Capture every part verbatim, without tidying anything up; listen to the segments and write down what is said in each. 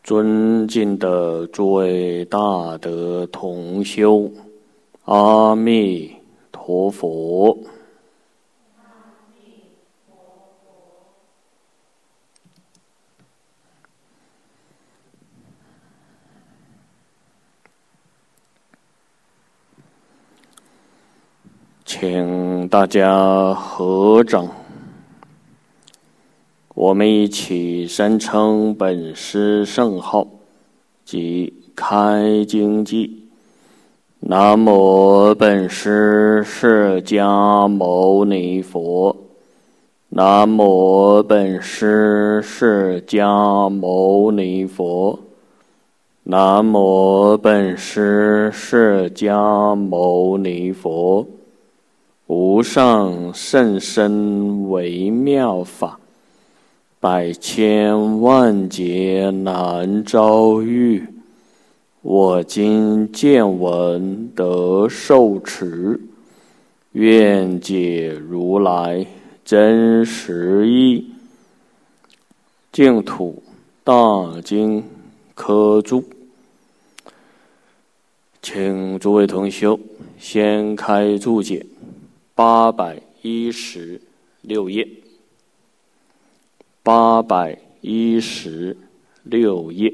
尊敬的诸位大德同修，阿弥陀佛。请大家合掌，我们一起声称本师圣号及开经偈：南无本师释迦牟尼佛，南无本师释迦牟尼佛，南无本师释迦牟尼佛。无上甚深微妙法，百千万劫难遭遇。我今见闻得受持，愿解如来真实义。净土大经科注，请诸位同修先开注解。八百一十六页，八百一十六页，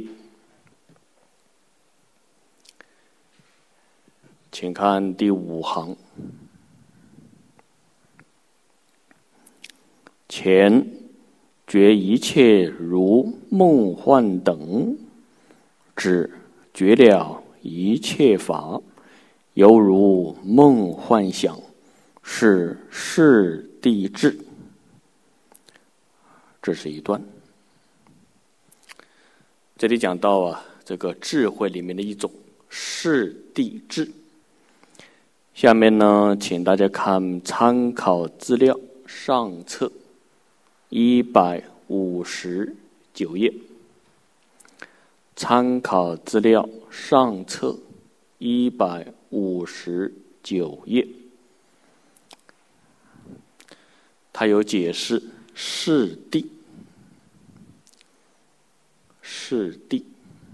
请看第五行。前觉一切如梦幻等，指觉了一切法，犹如梦幻想。是世谛智，这是一段。这里讲到啊，这个智慧里面的一种世谛智。下面呢，请大家看参考资料上册一百五十九页。参考资料上册一百五十九页。它有解释世谛，世谛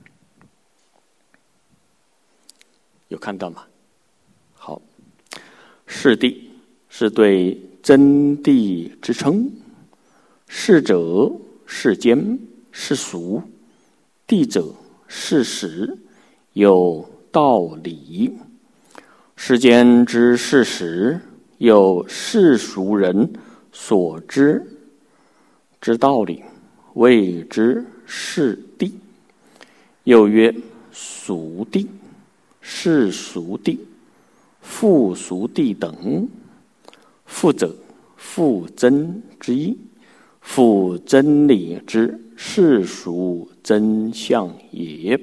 有看到吗？好，世谛是对真谛之称，世者世间世俗，谛者事实，有道理。世间之事实，有世俗人所知之道理，谓之世谛。又曰俗谛、世俗谛、复俗谛等。复者，复真之意，复真理之世俗真相也。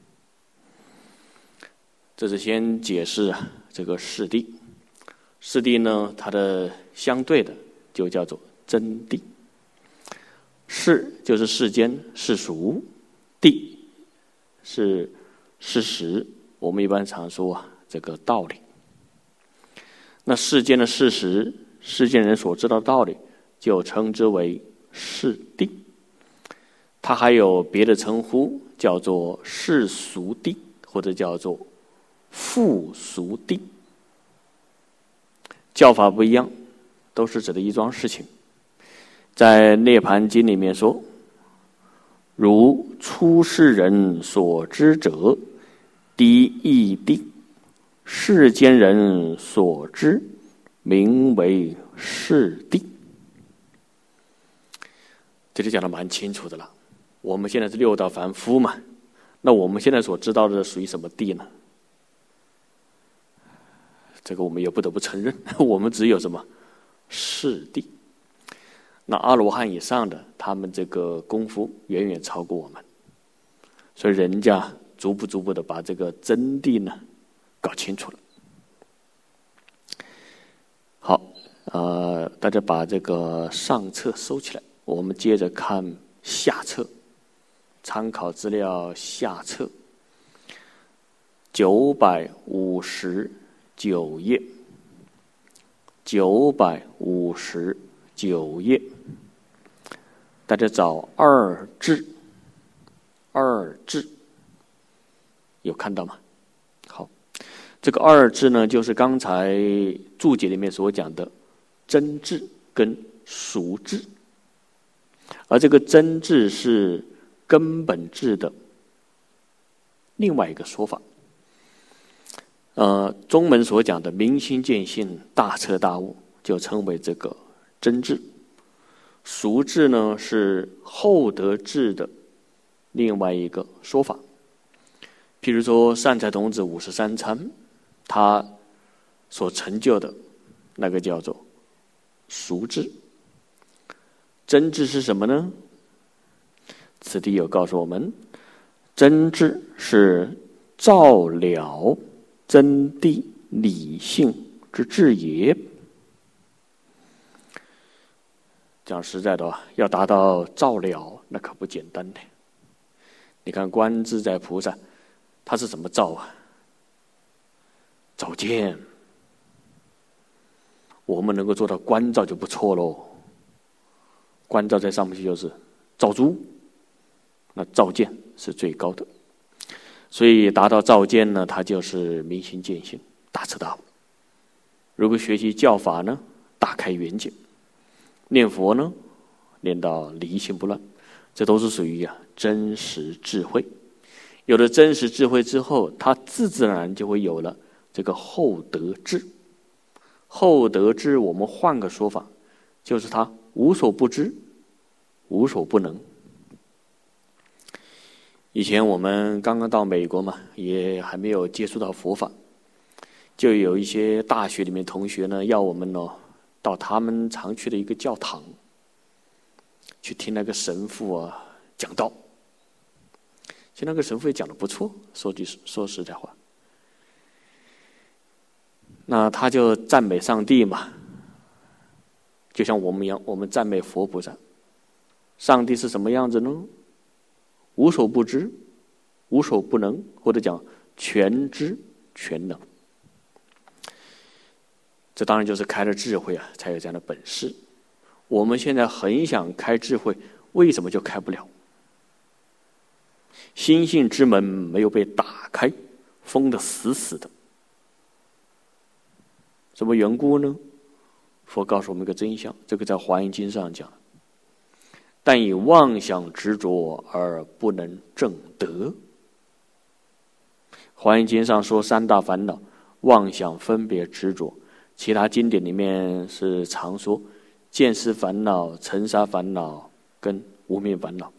这是先解释啊这个世谛。世谛呢，它的相对的就叫做真谛。世就是世间世俗，谛是事实，我们一般常说啊这个道理。那世间的事实，世间人所知道的道理，就称之为世谛。它还有别的称呼，叫做世俗谛，或者叫做复俗谛。叫法不一样，都是指的一桩事情。在《涅盘经》里面说，如出世人所知者，第一谛；世间人所知，名为世谛。这里讲的蛮清楚的了。我们现在是六道凡夫嘛，那我们现在所知道的属于什么谛呢？这个我们也不得不承认，我们只有什么世谛。那阿罗汉以上的，他们这个功夫远远超过我们，所以人家逐步逐步的把这个真谛呢搞清楚了。好，呃，大家把这个上册收起来，我们接着看下册，参考资料下册九百五十九页，九百五十九页，大家找二至二智，有看到吗？好，这个二智呢，就是刚才注解里面所讲的真智跟俗智，而这个真智是根本智的另外一个说法。呃，中门所讲的明心见性、大彻大悟，就称为这个真智。俗智呢，是后得智的另外一个说法。譬如说善财童子五十三参，他所成就的那个叫做俗智。真智是什么呢？此地有告诉我们，真智是照了真谛理性之智也。讲实在的啊，要达到照了，那可不简单的。你看观自在菩萨，他是怎么照啊？照见。我们能够做到观照就不错喽。观照在上面就是照诸，那照见是最高的。所以达到照见呢，它就是明心见性，大彻大悟。如果学习教法呢，大开圆解；念佛呢，念到离心不乱，这都是属于啊真实智慧。有了真实智慧之后，它自自然然就会有了这个后得智。后得智，我们换个说法，就是它无所不知，无所不能。以前我们刚刚到美国嘛，也还没有接触到佛法，就有一些大学里面同学呢，要我们呢到他们常去的一个教堂去听那个神父啊讲道。其实那个神父也讲得不错，说句说实在话。那他就赞美上帝嘛，就像我们一样，我们赞美佛菩萨。上帝是什么样子呢？无所不知，无所不能，或者讲全知全能。这当然就是开了智慧啊，才有这样的本事。我们现在很想开智慧，为什么就开不了？心性之门没有被打开，封得死死的。什么缘故呢？佛告诉我们一个真相，这个在《华严经》上讲，但以妄想执着而不能证得。华严经上说三大烦恼：妄想、分别、执着。其他经典里面是常说见思烦恼、尘沙烦恼跟无明烦恼。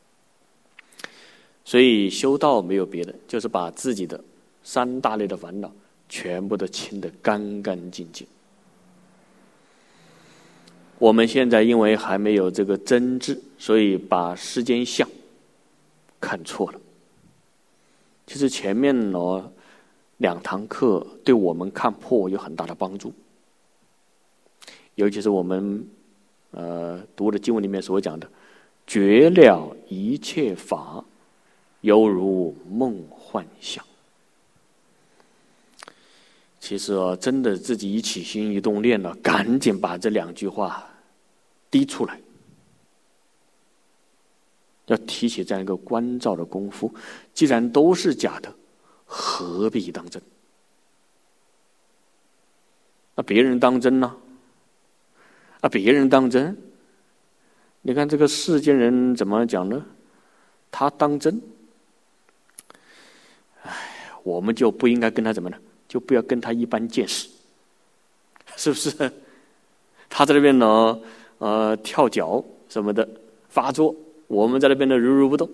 所以修道没有别的，就是把自己的三大类的烦恼全部都清得干干净净。我们现在因为还没有这个真知，所以把世间相看错了。其实前面呢两堂课对我们看破有很大的帮助，尤其是我们呃读的经文里面所讲的，绝了一切法，犹如梦幻想。其实啊，真的自己一起心一动念了，赶紧把这两句话滴出来，要提起这样一个关照的功夫。既然都是假的，何必当真？那别人当真呢？啊，别人当真？你看这个世间人怎么讲呢？他当真，哎，我们就不应该跟他怎么呢？就不要跟他一般见识，是不是？他在那边呢，呃，跳脚什么的发作，我们在那边呢如如不动，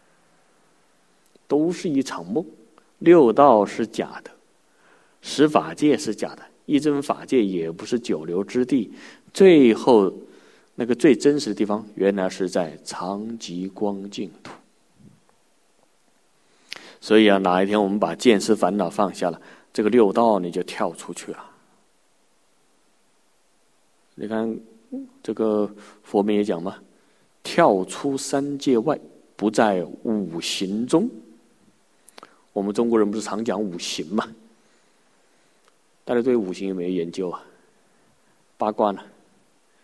都是一场梦。六道是假的，十法界是假的，一真法界也不是久留之地。最后那个最真实的地方，原来是在常寂光净土。所以啊，哪一天我们把见思烦恼放下了，这个六道你就跳出去了。你看这个佛门也讲嘛，跳出三界外，不在五行中。我们中国人不是常讲五行嘛？大家对五行有没有研究啊？八卦呢？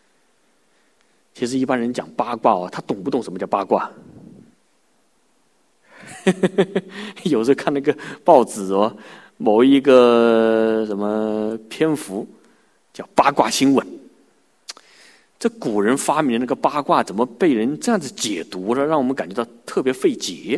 其实一般人讲八卦哦，他懂不懂什么叫八卦？ 有时候看那个报纸哦，某一个什么篇幅叫八卦新闻，这古人发明的那个八卦怎么被人这样子解读了，让我们感觉到特别费解。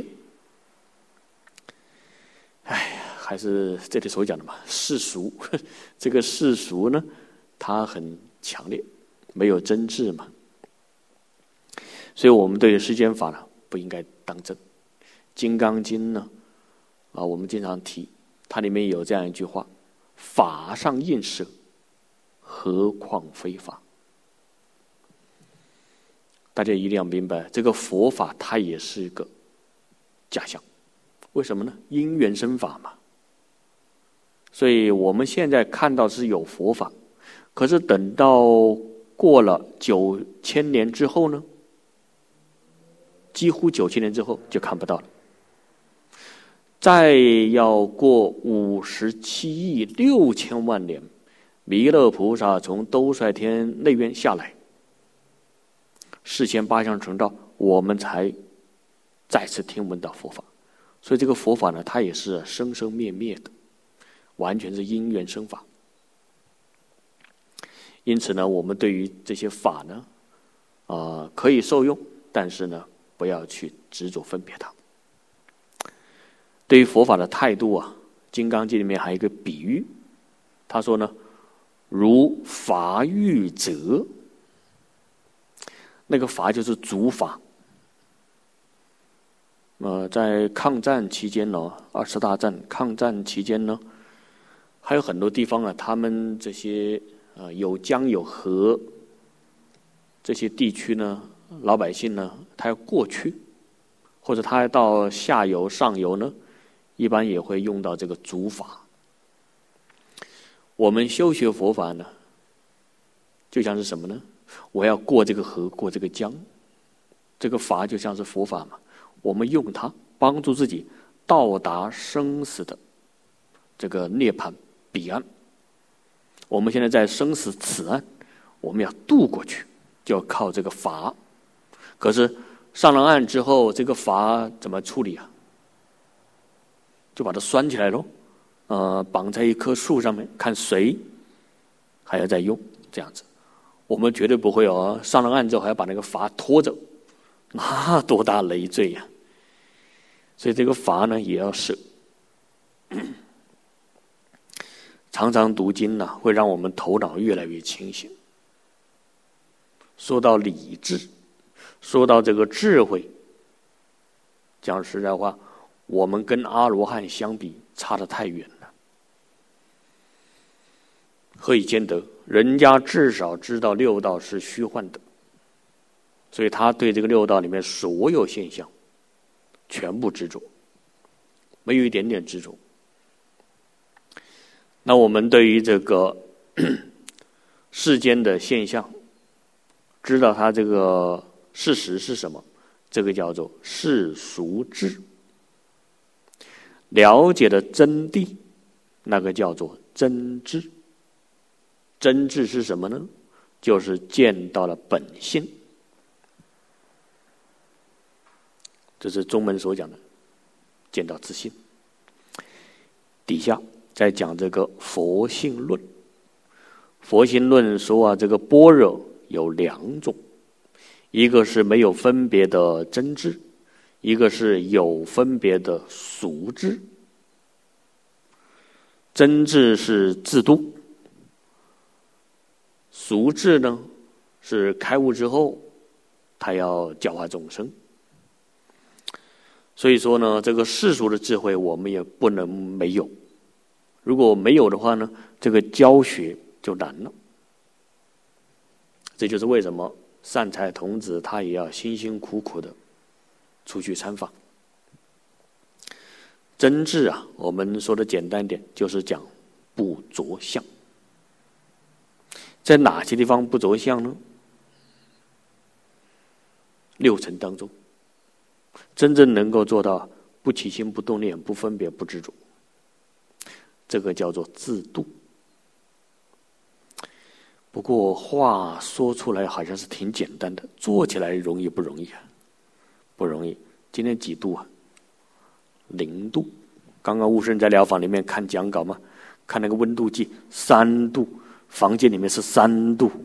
哎呀，还是这里所讲的嘛，世俗，这个世俗呢，它很强烈，没有真挚嘛。所以我们对于世间法呢，不应该当真。《金刚经》呢，啊，我们经常提，它里面有这样一句话：法上应舍，何况非法。大家一定要明白，这个佛法它也是一个假象。为什么呢？因缘生法嘛。所以我们现在看到是有佛法，可是等到过了九千年之后呢，几乎九千年之后就看不到了。再要过五十七亿六千万年，弥勒菩萨从兜率天内院下来，示现八相成道，我们才再次听闻到佛法。所以这个佛法呢，它也是生生灭灭的，完全是因缘生法。因此呢，我们对于这些法呢，啊、呃，可以受用，但是呢，不要去执着分别它。对于佛法的态度啊，《金刚经》里面还有一个比喻，他说呢，如法欲则，那个法就是主法。呃，在抗战期间呢，二次大战抗战期间呢，还有很多地方啊，他们这些呃有江有河这些地区呢，老百姓呢，他要过去，或者他要到下游、上游呢，一般也会用到这个主法。我们修学佛法呢，就像是什么呢？我要过这个河，过这个江，这个法就像是佛法嘛。我们用它帮助自己到达生死的这个涅槃彼岸。我们现在在生死此岸，我们要渡过去，就要靠这个法。可是上了岸之后，这个法怎么处理啊？就把它拴起来咯，呃，绑在一棵树上面，看谁还要再用，这样子。我们绝对不会哦，上了岸之后还要把那个法拖着，那多大累赘呀！所以这个法呢也要舍。常常读经呢，会让我们头脑越来越清醒。说到理智，说到这个智慧，讲实在话，我们跟阿罗汉相比差得太远了。何以见得？人家至少知道六道是虚幻的，所以他对这个六道里面所有现象全部执着，没有一点点执着。那我们对于这个世间的现象，知道它这个事实是什么，这个叫做世俗智。了解的真谛，那个叫做真智。真智是什么呢？就是见到了本性。这是中门所讲的见到自性。底下再讲这个佛性论。佛性论说啊，这个般若有两种，一个是没有分别的真智，一个是有分别的俗智。真智是自度，俗智呢是开悟之后他要教化众生。所以说呢，这个世俗的智慧我们也不能没有，如果没有的话呢，这个教学就难了。这就是为什么善财童子他也要辛辛苦苦的出去参访。真智啊，我们说的简单一点，就是讲不着相。在哪些地方不着相呢？六尘当中，真正能够做到不起心、不动念、不分别、不执着，这个叫做自度。不过话说出来好像是挺简单的，做起来容易不容易啊？不容易。今天几度啊？ 零度。刚刚悟生在疗房里面看讲稿嘛，看那个温度计三度，房间里面是三度。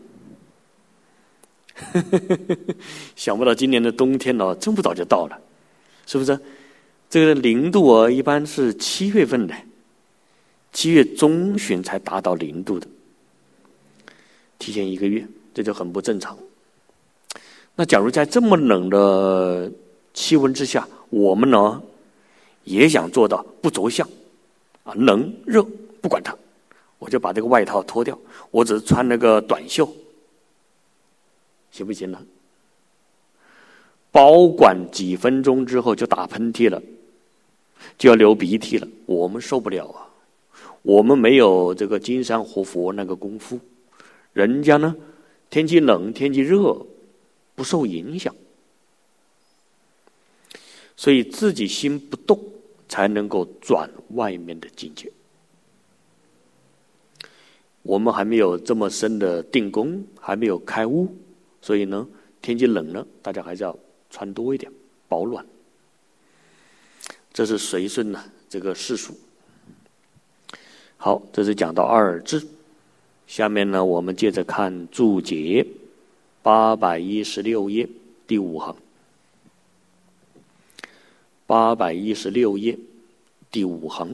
想不到今年的冬天哦，这么早就到了，是不是？这个零度哦，一般是七月份的，七月中旬才达到零度的，提前一个月，这就很不正常。那假如在这么冷的气温之下，我们呢也想做到不着相啊，冷热不管它，我就把这个外套脱掉，我只是穿那个短袖，行不行呢？保管几分钟之后就打喷嚏了，就要流鼻涕了，我们受不了啊！我们没有这个金山活佛那个功夫，人家呢天气冷天气热不受影响，所以自己心不动才能够转外面的境界。我们还没有这么深的定功，还没有开悟，所以呢天气冷了，大家还是要穿多一点，保暖。这是随顺呢这个世俗。好，这是讲到二字。下面呢我们接着看注解八百一十六页第五行。八百一十六页第五行，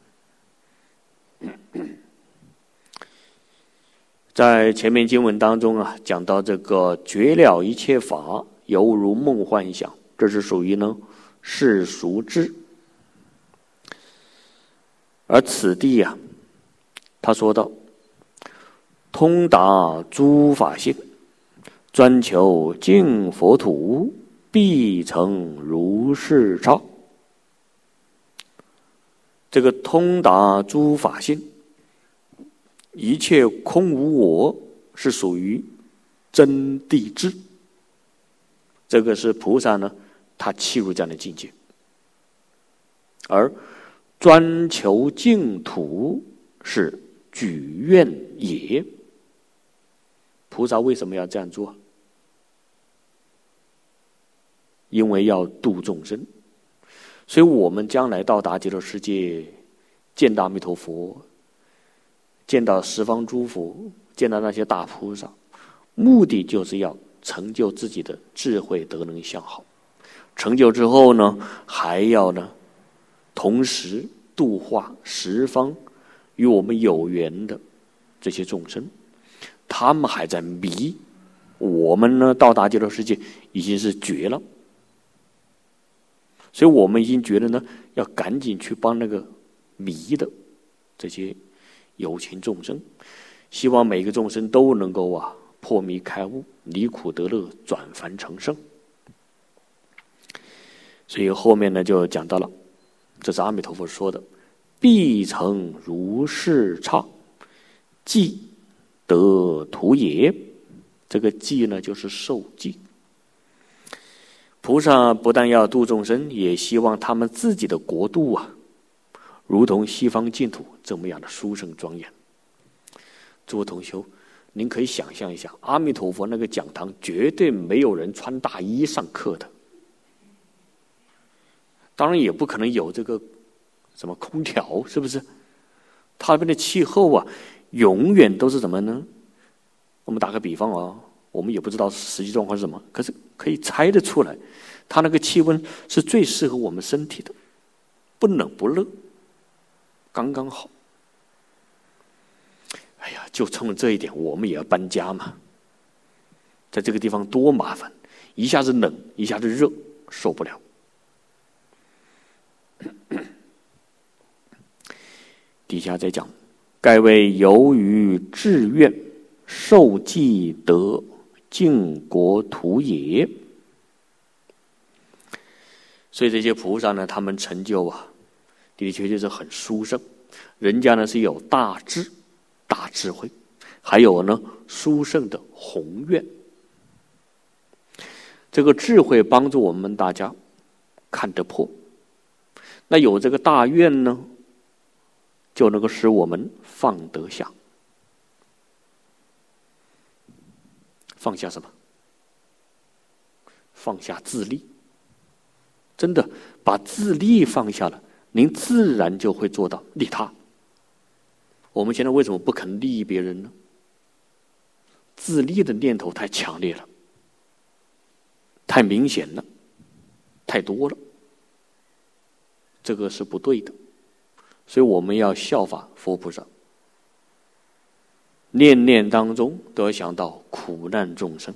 在前面经文当中啊，讲到这个绝了一切法，犹如梦幻想，这是属于呢世俗智。而此地啊，他说道：通达诸法性，专求净佛土，必成如是刹。这个通达诸法性，一切空无我，是属于真谛智。这个是菩萨呢，他契入这样的境界。而专求净土是举愿也。菩萨为什么要这样做？因为要度众生。所以我们将来到达极乐世界，见到阿弥陀佛，见到十方诸佛，见到那些大菩萨，目的就是要成就自己的智慧德能相好。成就之后呢，还要呢同时度化十方与我们有缘的这些众生，他们还在迷，我们呢到达极乐世界已经是绝了。所以我们已经觉得呢，要赶紧去帮那个迷的这些有情众生，希望每个众生都能够啊破迷开悟，离苦得乐，转凡成圣。所以后面呢就讲到了，这是阿弥陀佛说的，必成如是刹，即得土也。这个即呢就是受记。菩萨不但要度众生，也希望他们自己的国度啊，如同西方净土这么样的殊胜庄严。诸位同修，您可以想象一下，阿弥陀佛那个讲堂绝对没有人穿大衣上课的，当然也不可能有这个什么空调，是不是？他那边的气候啊，永远都是什么呢？我们打个比方啊，我们也不知道实际状况是什么，可是可以猜得出来，它那个气温是最适合我们身体的，不冷不热，刚刚好。哎呀，就冲着这一点，我们也要搬家嘛。在这个地方多麻烦，一下子冷，一下子热，受不了。底下再讲，盖为由于志愿受记得净国土也。所以这些菩萨呢，他们成就啊，的的确确是很殊胜。人家呢是有大智、大智慧，还有呢殊胜的宏愿。这个智慧帮助我们大家看得破，那有这个大愿呢，就能够使我们放得下。放下什么？放下自利。 真的把自利放下了，您自然就会做到利他。我们现在为什么不肯利益别人呢？自利的念头太强烈了，太明显了，太多了，这个是不对的。所以我们要效法佛菩萨，念念当中都要想到苦难众生。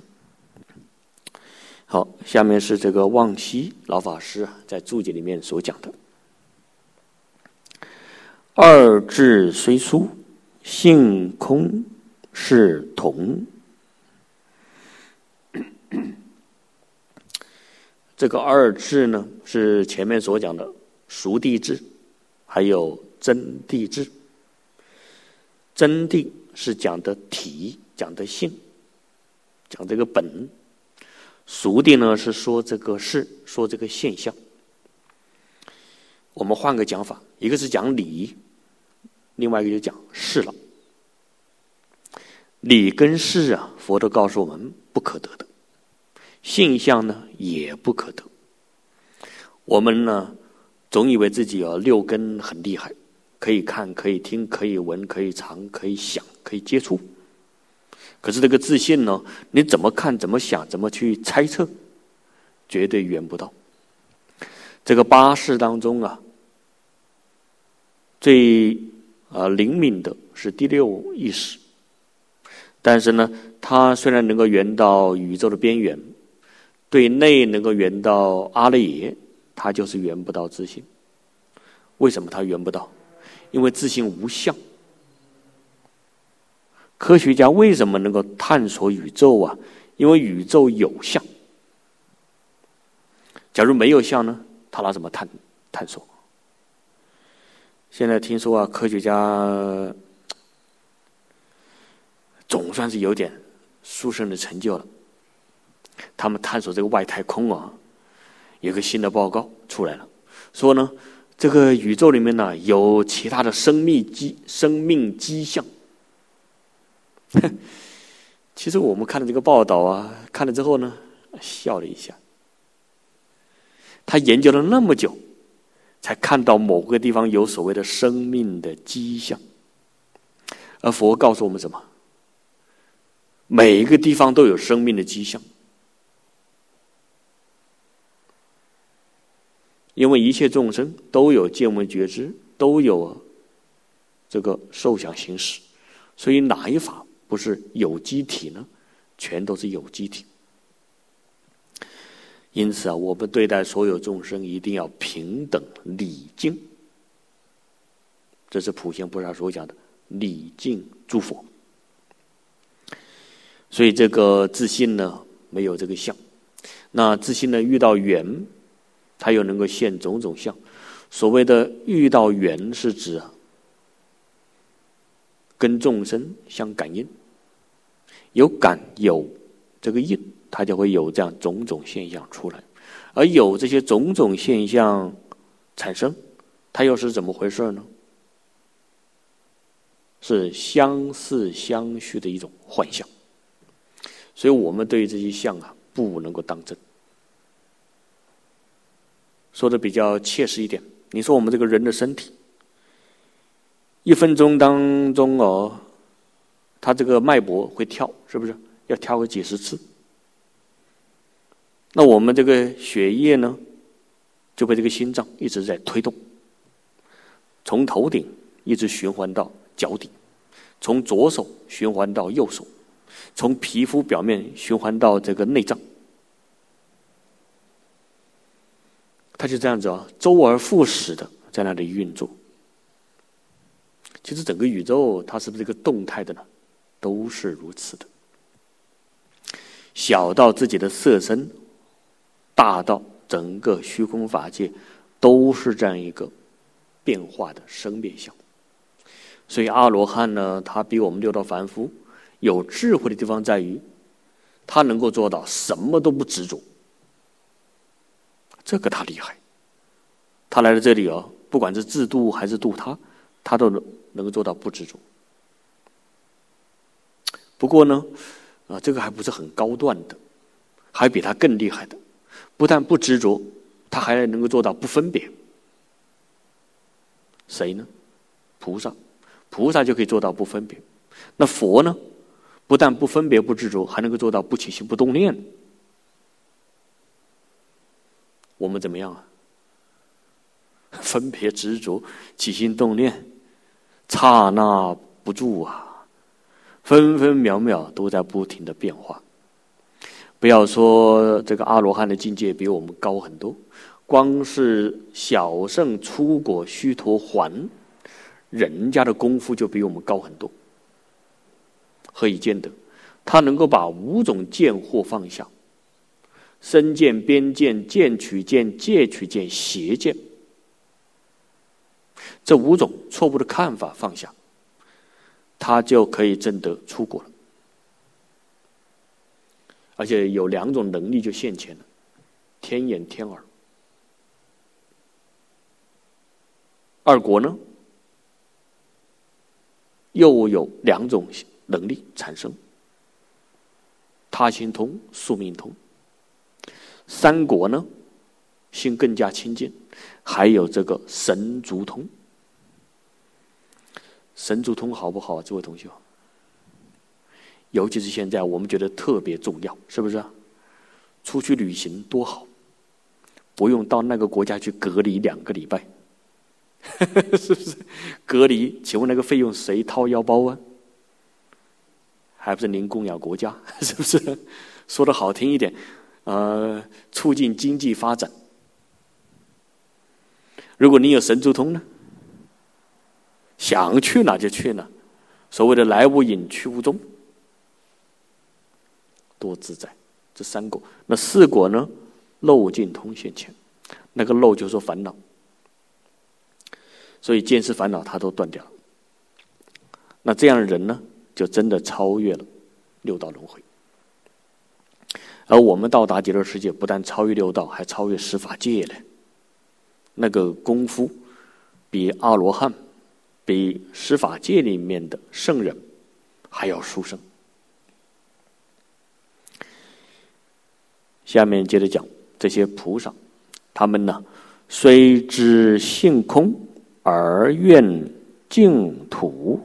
好，下面是这个望西老法师在注解里面所讲的：二智虽殊，性空是同。这个二智呢，是前面所讲的熟地智，还有真谛智。真谛是讲的体，讲的性，讲这个本。熟谛呢是说这个事，说这个现象。我们换个讲法，一个是讲理，另外一个就讲事了。理跟事啊，佛都告诉我们不可得的，现象呢也不可得。我们呢总以为自己啊六根很厉害，可以看，可以听，可以闻，可以尝，可以想，可以接触。可是这个自信呢，你怎么看，怎么想，怎么去猜测，绝对圆不到。这个八识当中啊，最呃灵敏的是第六意识，但是呢，它虽然能够圆到宇宙的边缘，对内能够圆到阿赖耶，它就是圆不到自信。为什么它圆不到？因为自信无相。科学家为什么能够探索宇宙啊？因为宇宙有相。假如没有相呢，他拿什么探探索？现在听说啊，科学家总算是有点殊胜的成就了。他们探索这个外太空啊，有个新的报告出来了，说呢，这个宇宙里面呢有其他的生命迹生命迹象。其实我们看了这个报道啊，看了之后呢，笑了一下。他研究了那么久，才看到某个地方有所谓的生命的迹象。而佛告诉我们什么？每一个地方都有生命的迹象。因为一切众生都有见闻觉知，都有这个受想行识，所以哪一法不是有机体呢？全都是有机体。因此啊，我们对待所有众生一定要平等礼敬，这是普贤菩萨所讲的礼敬诸佛。所以这个自信呢，没有这个相。那自信呢，遇到缘，它又能够现种种相。所谓的遇到缘，是指啊，跟众生相感应，有感有这个应，它就会有这样种种现象出来。而有这些种种现象产生，它又是怎么回事呢？是相似相续的一种幻象。所以我们对于这些相啊，不能够当真。说的比较切实一点，你说我们这个人的身体，一分钟当中哦，他这个脉搏会跳，是不是要跳个几十次？那我们这个血液呢，就被这个心脏一直在推动，从头顶一直循环到脚底，从左手循环到右手，从皮肤表面循环到这个内脏。它就这样子啊，周而复始的在那里运作。其实整个宇宙它是不是一个动态的呢？都是如此的。小到自己的色身，大到整个虚空法界，都是这样一个变化的生灭相。所以阿罗汉呢，他比我们六道凡夫有智慧的地方在于，他能够做到什么都不执着。这个他厉害，他来到这里哦，不管是自度还是度他，他都能够做到不执着。不过呢，啊，这个还不是很高段的，还比他更厉害的，不但不执着， 他还能够做到不分别。谁呢？菩萨，菩萨就可以做到不分别。那佛呢？不但不分别不执着，还能够做到不起心不动念。我们怎么样啊？分别执着，起心动念，刹那不住啊，分分秒秒都在不停的变化。不要说这个阿罗汉的境界比我们高很多，光是小圣出果须陀洹，人家的功夫就比我们高很多。何以见得？他能够把五种见惑放下，身见、边见、见取见、戒取见、邪见，这五种错误的看法放下，他就可以证得出果了。而且有两种能力就现前了，天眼天耳。二果呢，又有两种能力产生，他心通、宿命通。三果呢，心更加清净，还有这个神足通。神足通好不好啊，这位同学？尤其是现在，我们觉得特别重要，是不是？出去旅行多好，不用到那个国家去隔离两个礼拜，是不是？隔离，请问那个费用谁掏腰包啊？还不是您供养国家，是不是？说的好听一点，呃，促进经济发展。如果你有神足通呢，想去哪就去哪，所谓的来无影去无踪，多自在。这三果，那四果呢？漏尽通现前，那个漏就是说烦恼，所以见识烦恼他都断掉了。那这样的人呢，就真的超越了六道轮回。而我们到达极乐世界，不但超越六道，还超越十法界了。那个功夫比阿罗汉、比十法界里面的圣人还要殊胜。下面接着讲这些菩萨，他们呢，虽知性空而愿净土。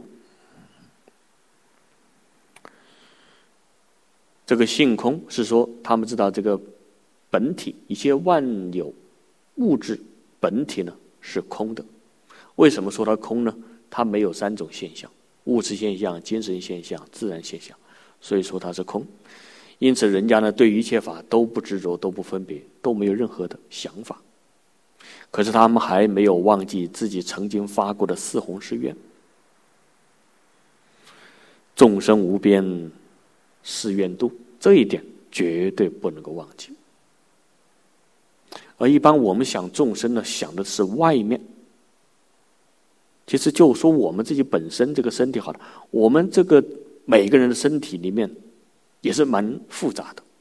这个性空是说，他们知道这个本体，一切万有物质本体呢是空的。为什么说它空呢？它没有三种现象：物质现象、精神现象、自然现象，所以说它是空。因此人家呢对一切法都不执着，都不分别，都没有任何的想法。可是他们还没有忘记自己曾经发过的四弘誓愿：众生无边誓愿度，这一点绝对不能够忘记。而一般我们想众生呢，想的是外面。其实就说我们自己本身这个身体好了，我们这个每个人的身体里面也是蛮复杂的。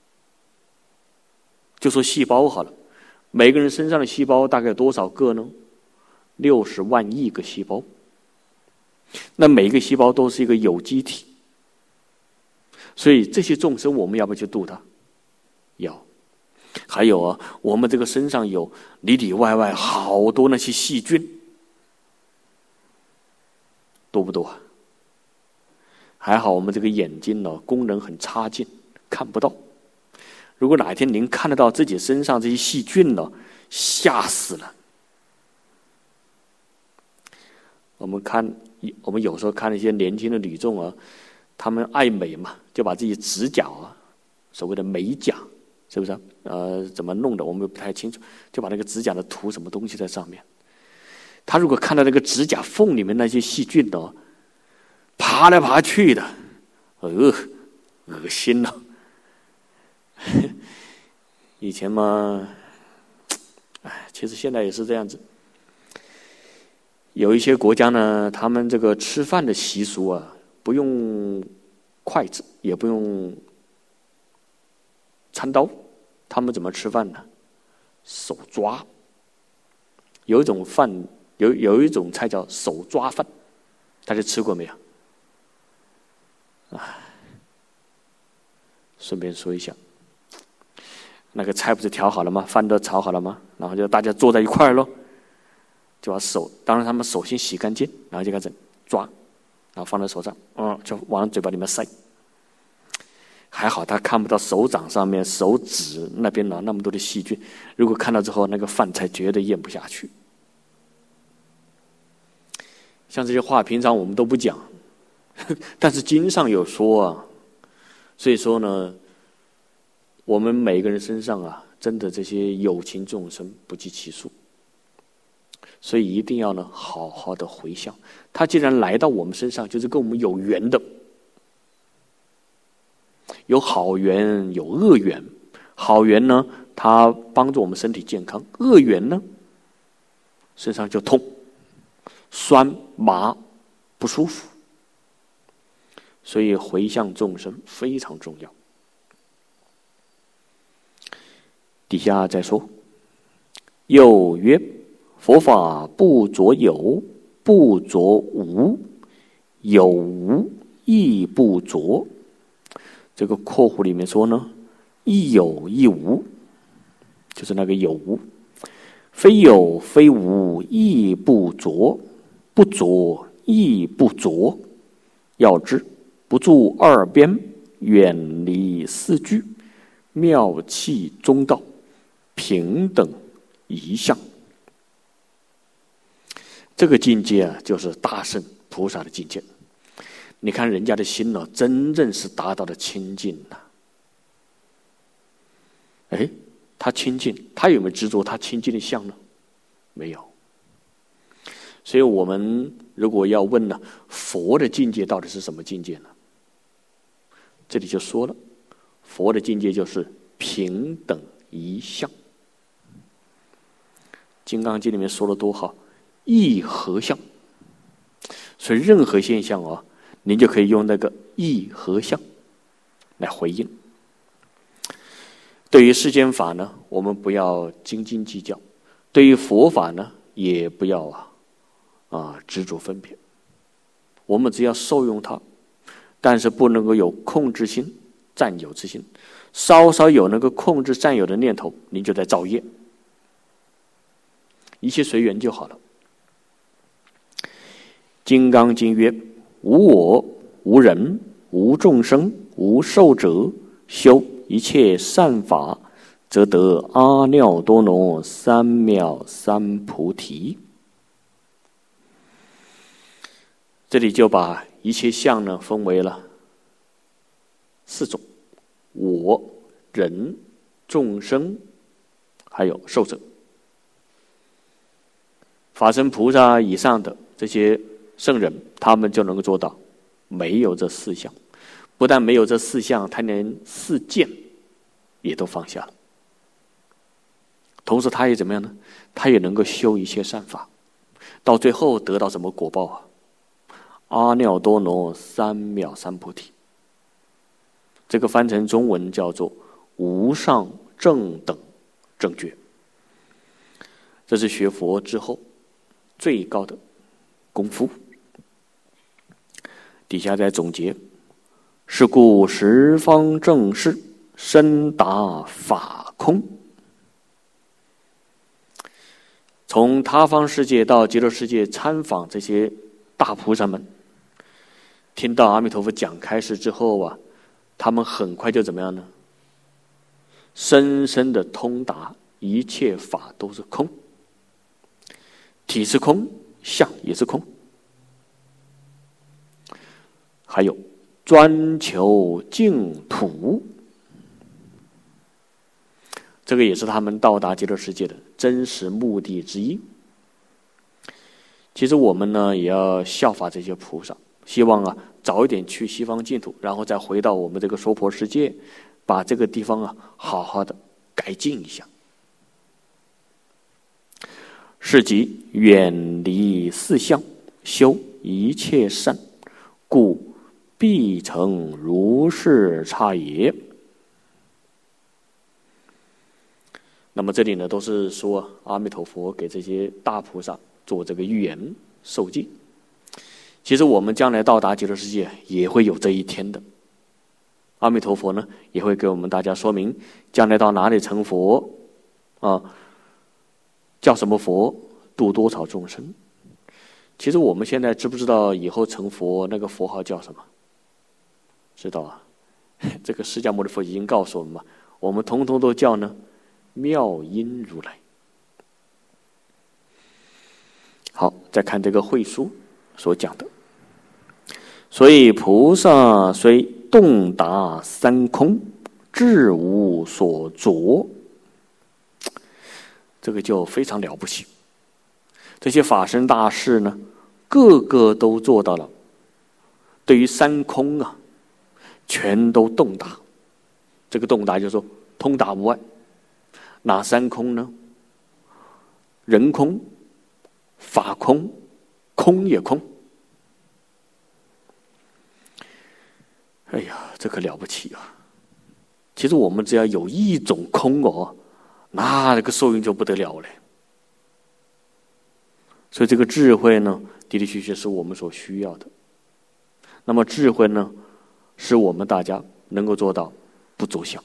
就说细胞好了，每个人身上的细胞大概多少个呢？六十万亿个细胞。那每个细胞都是一个有机体，所以这些众生我们要不要去度他？要。还有啊，我们这个身上有里里外外好多那些细菌，多不多啊？还好我们这个眼睛呢，功能很差劲，看不到。如果哪一天您看得到自己身上这些细菌呢，吓死了。我们看，我们有时候看那些年轻的女众啊，她们爱美嘛，就把自己指甲啊，所谓的美甲，是不是？呃，怎么弄的我们不太清楚，就把那个指甲的涂什么东西在上面。她如果看到那个指甲缝里面那些细菌呢，爬来爬去的，呃，恶心了。以前嘛，哎，其实现在也是这样子。有一些国家呢，他们这个吃饭的习俗啊，不用筷子，也不用餐刀，他们怎么吃饭呢？手抓。有一种饭，有有一种菜叫手抓饭，大家吃过没有？啊，顺便说一下。 那个菜不是调好了吗？饭都炒好了吗？然后就大家坐在一块儿咯，就把手，当然他们手先洗干净，然后就开始抓，然后放在手上，嗯，就往嘴巴里面塞。还好他看不到手掌上面、手指那边呢那么多的细菌，如果看到之后，那个饭菜绝对咽不下去。像这些话，平常我们都不讲，但是经上有说啊。所以说呢，我们每个人身上啊，真的这些有情众生不计其数，所以一定要呢好好的回向。他既然来到我们身上，就是跟我们有缘的，有好缘有恶缘。好缘呢，他帮助我们身体健康；恶缘呢，身上就痛、酸、麻、不舒服。所以回向众生非常重要。底下再说，又曰：佛法不着有，不着无，有无亦不着。这个括弧里面说呢，亦有亦无，就是那个有无，非有非无亦不着，不着亦不着。要知不住二边，远离四句，妙气中道，平等一相。这个境界啊，就是大圣菩萨的境界。你看人家的心呢、哦，真正是达到了清净呐、啊。哎，他清净，他有没有执着他清净的相呢？没有。所以我们如果要问呢，佛的境界到底是什么境界呢？这里就说了，佛的境界就是平等一相。金刚经里面说的多好，义和相。所以任何现象哦，您就可以用那个义和相来回应。对于世间法呢，我们不要斤斤计较；对于佛法呢，也不要啊啊执着分别。我们只要受用它，但是不能够有控制心、占有之心。稍稍有那个控制、占有的念头，您就在造业。一切随缘就好了。金刚经曰：无我、无人、无众生、无寿者，修一切善法，则得阿耨多罗三藐三菩提。这里就把一切相呢分为了四种：我、人、众生，还有寿者。法身菩萨以上的这些圣人，他们就能够做到没有这四相。不但没有这四相，他连四见也都放下了。同时他也怎么样呢？他也能够修一切善法，到最后得到什么果报啊？阿耨多罗三藐三菩提。这个翻成中文叫做无上正等正觉。这是学佛之后最高的功夫。底下再总结：是故十方正士深达法空。从他方世界到极乐世界参访这些大菩萨们，听到阿弥陀佛讲开示之后啊，他们很快就怎么样呢？深深的通达一切法都是空，体是空，相也是空。还有专求净土，这个也是他们到达极乐世界的真实目的之一。其实我们呢也要效法这些菩萨，希望啊早一点去西方净土，然后再回到我们这个娑婆世界，把这个地方啊好好的改进一下。是即远离四相，修一切善，故必成如是差也。那么这里呢，都是说阿弥陀佛给这些大菩萨做这个预言受记。其实我们将来到达极乐世界也会有这一天的阿弥陀佛呢也会给我们大家说明，将来到哪里成佛啊，叫什么佛，度多少众生。其实我们现在知不知道以后成佛那个佛号叫什么？知道啊，这个释迦牟尼佛已经告诉我们嘛，我们统统都叫呢妙音如来。好，再看这个慧书所讲的，所以菩萨虽洞达三空，志无所着，这个就非常了不起。这些法身大士呢，个个都做到了，对于三空啊，全都洞达。这个洞达就是说通达无碍。哪三空呢？人空、法空、空也空。哎呀，这可了不起啊！其实我们只要有一种空哦，那这个受用就不得了了。所以这个智慧呢，的的确确是我们所需要的。那么智慧呢，使我们大家能够做到不着相。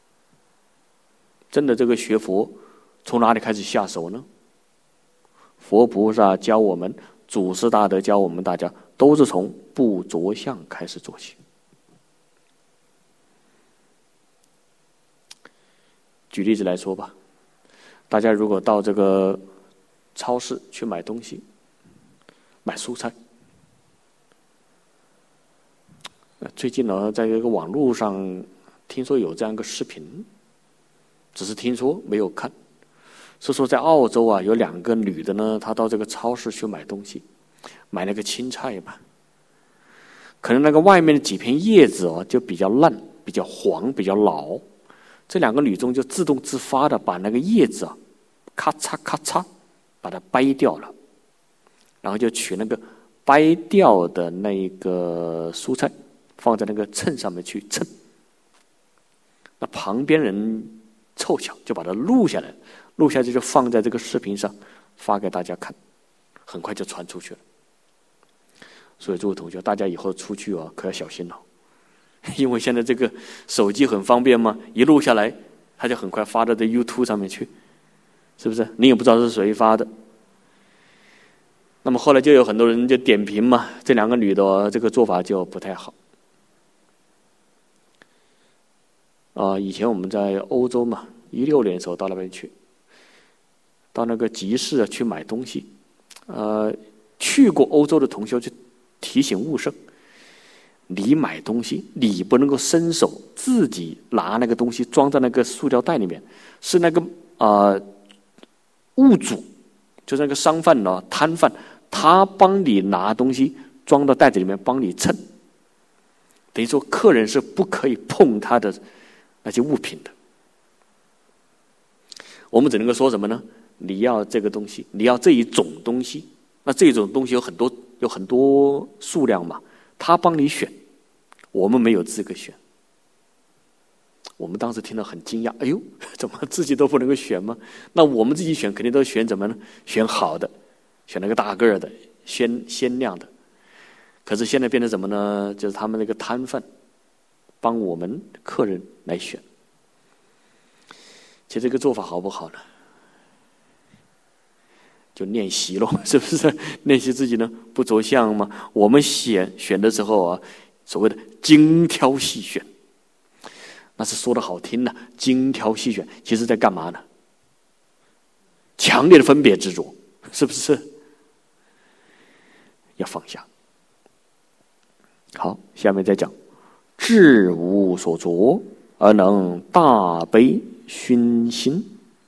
真的，这个学佛从哪里开始下手呢？佛菩萨教我们，祖师大德教我们大家，都是从不着相开始做起。举例子来说吧，大家如果到这个超市去买东西，买蔬菜，最近呢，在这个网络上听说有这样一个视频，只是听说没有看，是说在澳洲啊，有两个女的呢，她到这个超市去买东西，买那个青菜嘛，可能那个外面的几片叶子哦，就比较烂、比较黄、比较老。这两个女中就自动自发的把那个叶子啊，咔嚓咔嚓，把它掰掉了，然后就取那个掰掉的那个蔬菜，放在那个秤上面去称。那旁边人凑巧就把它录下来，录下来就放在这个视频上发给大家看，很快就传出去了。所以诸位同学，大家以后出去啊，可要小心了。因为现在这个手机很方便嘛，一录下来，它就很快发到这 YouTube 上面去，是不是？你也不知道是谁发的。那么后来就有很多人就点评嘛，这两个女的、哦、这个做法就不太好。啊、呃，以前我们在欧洲嘛，一六年的时候到那边去，到那个集市啊去买东西，呃，去过欧洲的同学就提醒悟圣。你买东西，你不能够伸手自己拿那个东西装在那个塑料袋里面，是那个啊、呃、物主，就是那个商贩呢、摊贩，他帮你拿东西装到袋子里面，帮你称。等于说，客人是不可以碰他的那些物品的。我们只能够说什么呢？你要这个东西，你要这一种东西，那这种东西有很多有很多数量嘛。他帮你选，我们没有资格选。我们当时听了很惊讶，哎呦，怎么自己都不能够选吗？那我们自己选肯定都选怎么呢？选好的，选那个大个儿的，鲜鲜亮的。可是现在变成什么呢？就是他们那个摊贩帮我们客人来选。其实这个做法好不好呢？就练习咯，是不是？练习自己呢不着相嘛。我们选选的时候啊，所谓的精挑细选，那是说的好听呢，精挑细选，其实在干嘛呢？强烈的分别执着，是不是？要放下。好，下面再讲，志无所着，而能大悲熏心。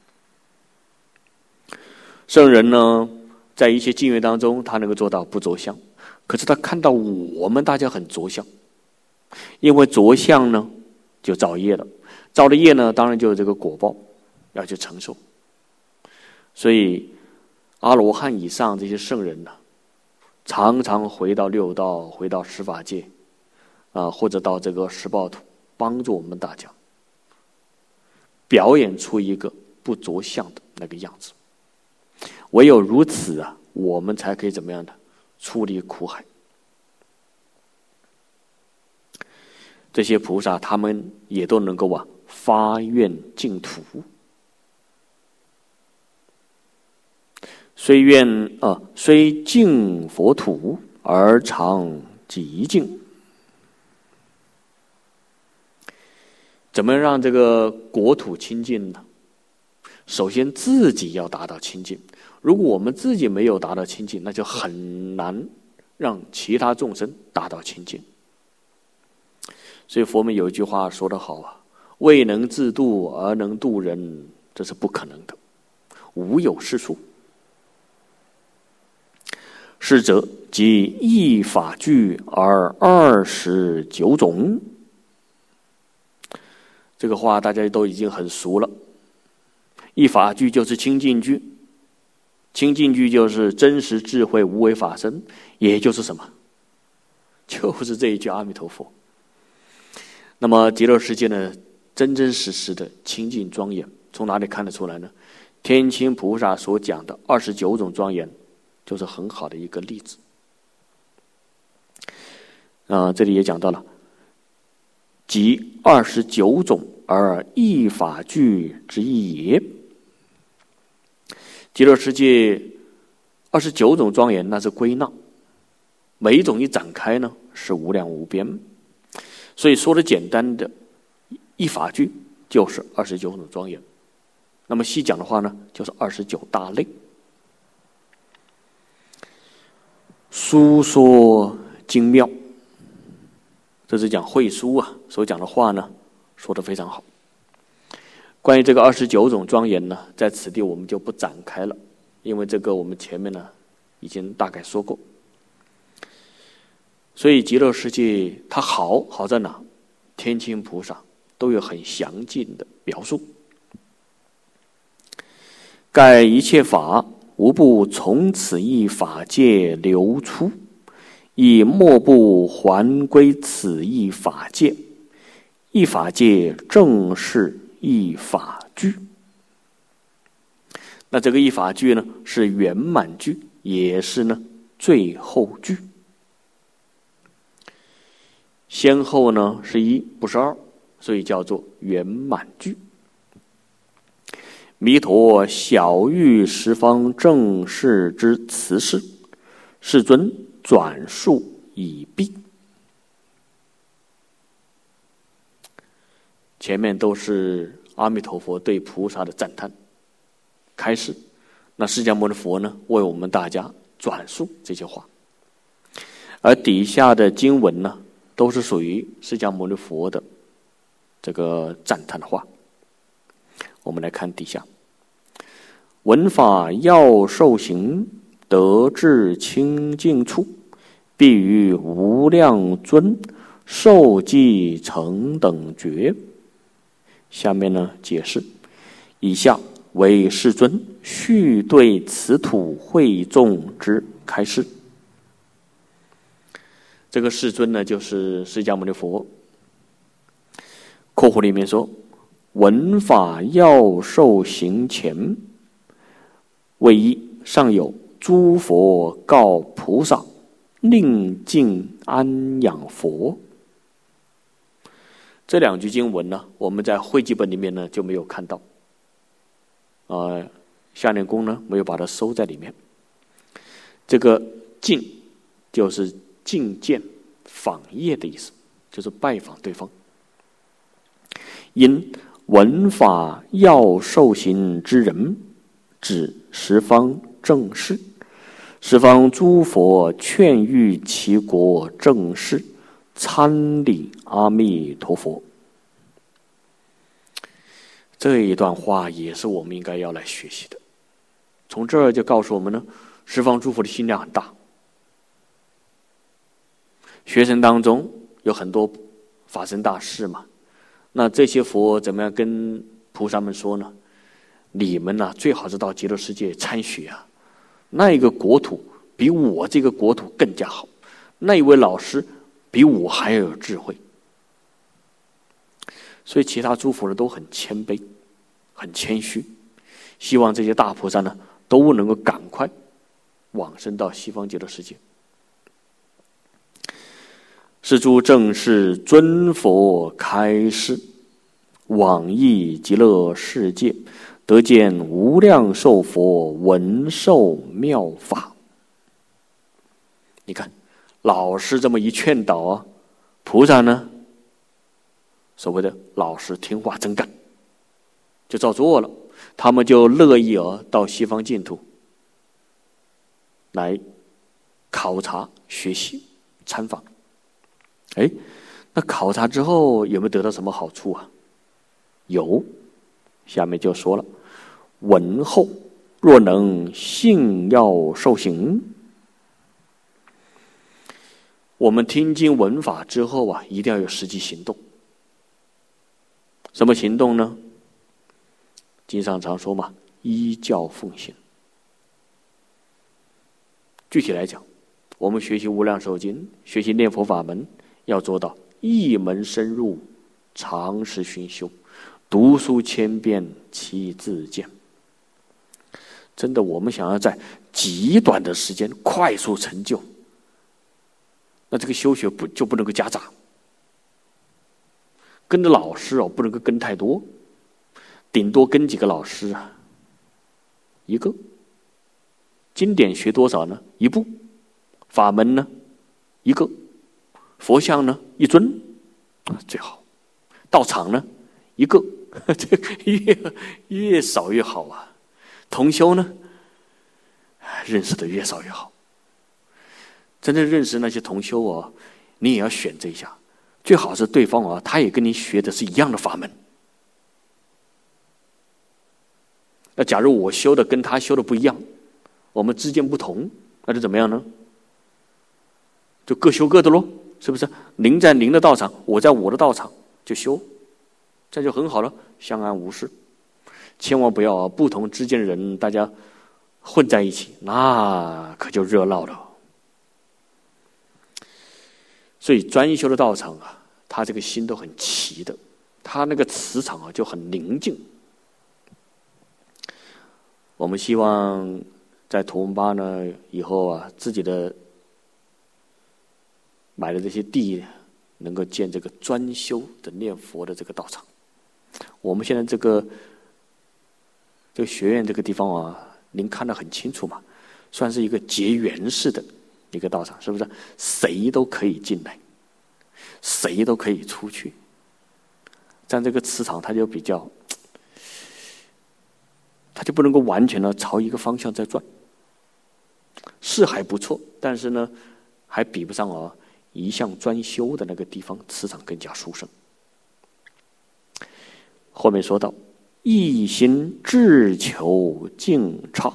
圣人呢，在一些境遇当中，他能够做到不着相，可是他看到我们大家很着相，因为着相呢，就造业了，造了业呢，当然就有这个果报要去承受。所以，阿罗汉以上这些圣人呢，常常回到六道，回到十法界，啊、呃，或者到这个十报土，帮助我们大家表演出一个不着相的那个样子。唯有如此啊，我们才可以怎么样的出离苦海。 这些菩萨他们也都能够啊发愿净土，虽愿啊虽净佛土而常极净。怎么让这个国土清净呢？首先自己要达到清净。如果我们自己没有达到清净，那就很难让其他众生达到清净。所以佛门有一句话说得好啊，未能自度而能度人，这是不可能的，无有是处。是则即一法具而二十九种。这个话大家都已经很熟了。一法具就是清净具，清净具就是真实智慧无为法身，也就是什么？就是这一句阿弥陀佛。那么极乐世界呢，真真实实的清净庄严，从哪里看得出来呢？天亲菩萨所讲的二十九种庄严，就是很好的一个例子。啊、呃，这里也讲到了，即二十九种而一法具之一也。极乐世界二十九种庄严，那是归纳，每一种一展开呢，是无量无边。所以说的简单的，一法具就是二十九种庄严。那么细讲的话呢，就是二十九大类。书说精妙，这是讲慧书啊，所讲的话呢，说得非常好。关于这个二十九种庄严呢，在此地我们就不展开了，因为这个我们前面呢已经大概说过。所以极乐世界它好好在哪？天亲菩萨都有很详尽的描述。盖一切法无不从此一法界流出，亦莫不还归此一法界。一法界正是一法具。那这个一法具呢，是圆满具，也是呢最后具。先后呢是一，不是二，所以叫做圆满具。弥陀晓喻十方正事之慈事，世尊转述已毕。前面都是阿弥陀佛对菩萨的赞叹开示，那释迦牟尼佛呢为我们大家转述这些话，而底下的经文呢都是属于释迦牟尼佛的这个赞叹的话。我们来看底下，闻法要受行，得至清净处，必于无量尊受记成等觉。下面呢解释，以下为世尊续对此土会众之开示。这个世尊呢就是释迦牟尼佛。括弧里面说，闻法要受行前，为一上有诸佛告菩萨，令尽安养佛。这两句经文呢，我们在会记本里面呢就没有看到，呃，夏令公呢没有把它收在里面。这个觐就是觐见、访谒的意思，就是拜访对方。因闻法要受行之人，指十方正事，十方诸佛劝喻其国正事，参礼阿弥陀佛。这一段话也是我们应该要来学习的。从这儿就告诉我们呢，十方诸佛的心量很大。学生当中有很多法身大士嘛，那这些佛怎么样跟菩萨们说呢？你们呢、啊、最好是到极乐世界参学啊，那一个国土比我这个国土更加好，那一位老师比我还要有智慧。所以其他诸佛呢都很谦卑，很谦虚，希望这些大菩萨呢都能够赶快往生到西方极乐世界。 是诸正是尊佛开示，往诣极乐世界，得见无量寿佛闻受妙法。你看，老师这么一劝导啊，菩萨呢，所谓的老实听话真干，就照做了。他们就乐意啊到西方净土来考察、学习、参访。哎，那考察之后有没有得到什么好处啊？有，下面就说了：闻后若能信要受行。我们听经闻法之后啊，一定要有实际行动。什么行动呢？经上常说嘛，依教奉行。具体来讲，我们学习无量寿经，学习念佛法门，要做到一门深入，长时熏修，读书千遍，其自见。真的，我们想要在极短的时间快速成就，那这个修学不就不能够夹杂，跟着老师哦，不能够跟太多，顶多跟几个老师啊，一个。经典学多少呢？一部。法门呢？一个。佛像呢？一尊，最好。道场呢？一个。这个越越少越好啊。同修呢？认识的越少越好。真正认识那些同修啊，你也要选择一下，最好是对方啊，他也跟你学的是一样的法门。那假如我修的跟他修的不一样，我们之间不同，那就怎么样呢？就各修各的咯，是不是？您在您的道场，我在我的道场就修，这就很好了，相安无事。千万不要啊，不同之间的人大家混在一起，那可就热闹了。所以专一修的道场啊，他这个心都很齐的，他那个磁场啊就很宁静。我们希望在图文巴呢以后啊，自己的买的这些地能够建这个专修的念佛的这个道场。我们现在这个这个学院这个地方啊，您看得很清楚嘛，算是一个结缘式的一个道场，是不是？谁都可以进来，谁都可以出去，但这个磁场它就比较，它就不能够完全的朝一个方向在转，是还不错，但是呢，还比不上啊一向专修的那个地方磁场更加殊胜。后面说到，一心志求净刹。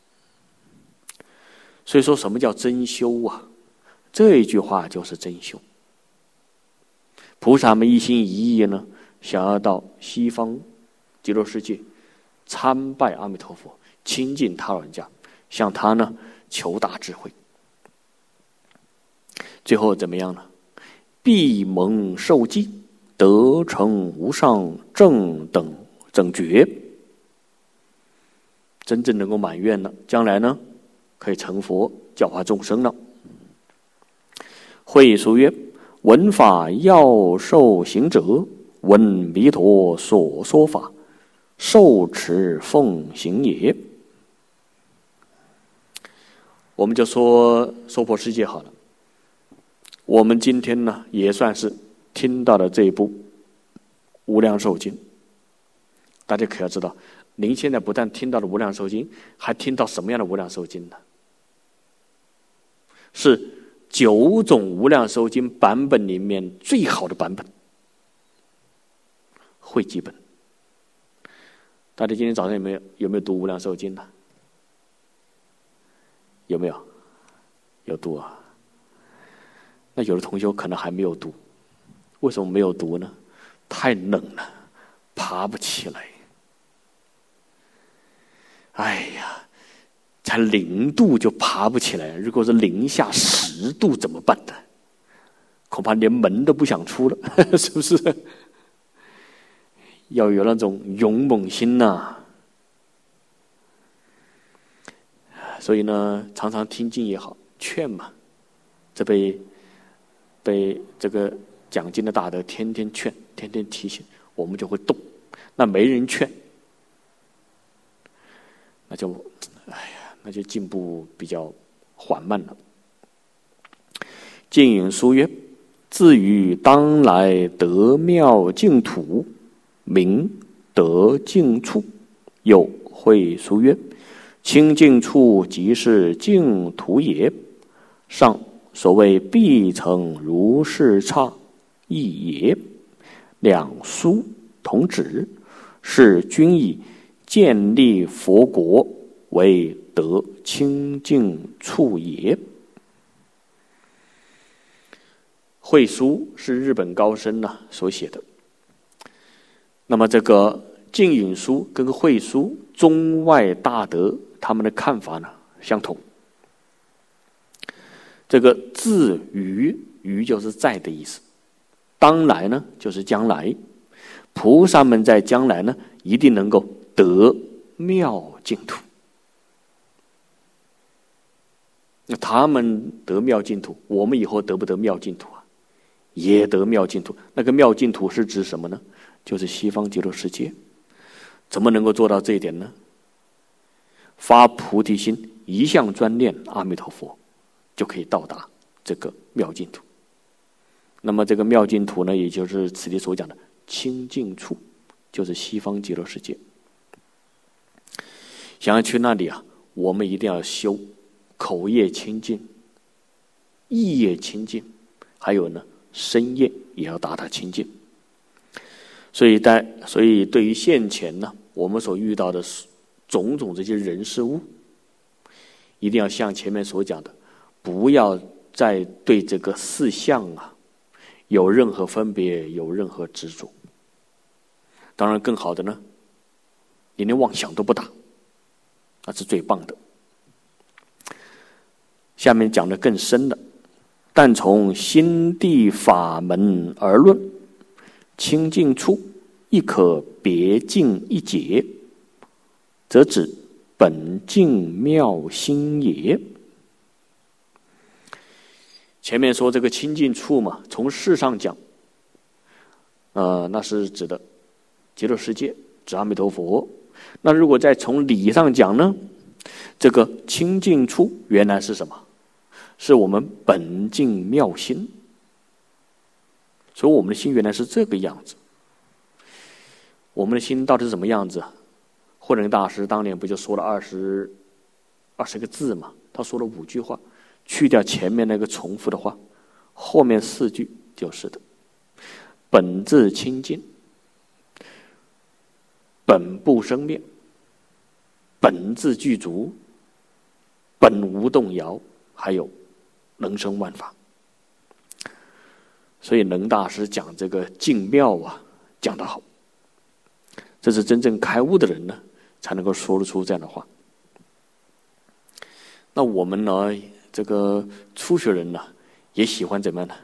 所以说什么叫真修啊？这一句话就是真修。菩萨们一心一意呢，想要到西方极乐世界参拜阿弥陀佛，亲近他老人家，向他呢求大智慧。最后怎么样呢？闭蒙受记，得成无上正等正觉，真正能够满愿了，将来呢可以成佛，教化众生了。会书曰：闻法要受行者，闻弥陀所说法，受持奉行也。我们就说娑婆世界好了，我们今天呢也算是听到了这一部《无量寿经》。大家可要知道，您现在不但听到了《无量寿经》，还听到什么样的《无量寿经》呢？是九种《无量寿经》版本里面最好的版本，汇集本。大家今天早上有没有有没有读《无量寿经》呢？有没有？有读啊。那有的同学可能还没有读，为什么没有读呢？太冷了，爬不起来。哎呀，才零度就爬不起来，如果是零下十度怎么办呢？恐怕连门都不想出了，是不是？要有那种勇猛心呐、啊。所以呢，常常听经也好，劝嘛，这辈被这个讲经的大德天天劝，天天提醒，我们就会动。那没人劝，那就哎呀，那就进步比较缓慢了。净云书曰：自于当来得妙净土，名得净处。有会书曰：清净处即是净土也。上所谓必成如是刹，亦也。两书同旨，是均以建立佛国为得清净处也。会书是日本高僧呢所写的。那么这个净云书跟会书中外大德他们的看法呢相同。这个自于，于就是在的意思，当来呢就是将来，菩萨们在将来呢一定能够得妙净土。那他们得妙净土，我们以后得不得妙净土啊？也得妙净土。那个妙净土是指什么呢？就是西方极乐世界。怎么能够做到这一点呢？发菩提心，一向专念阿弥陀佛，就可以到达这个妙净土。那么这个妙净土呢，也就是此地所讲的清净处，就是西方极乐世界。想要去那里啊，我们一定要修口业清净，意业清净，还有呢身业也要达到清净。所以在所以对于现前呢，我们所遇到的种种这些人事物，一定要像前面所讲的，不要再对这个四相啊有任何分别，有任何执着。当然更好的呢，你连妄想都不打，那是最棒的。下面讲的更深了，但从心地法门而论，清净处亦可别尽一解，则指本净妙心也。前面说这个清净处嘛，从事上讲，呃，那是指的极乐世界，指阿弥陀佛。那如果再从理上讲呢，这个清净处原来是什么？是我们本净妙心。所以我们的心原来是这个样子。我们的心到底是什么样子？慧能大师当年不就说了二十二十个字嘛？他说了五句话，去掉前面那个重复的话，后面四句就是的：本自清净，本不生灭，本自具足，本无动摇，还有能生万法。所以能大师讲这个净妙啊，讲得好。这是真正开悟的人呢，才能够说得出这样的话。那我们呢，这个初学人呢，也喜欢怎么样呢？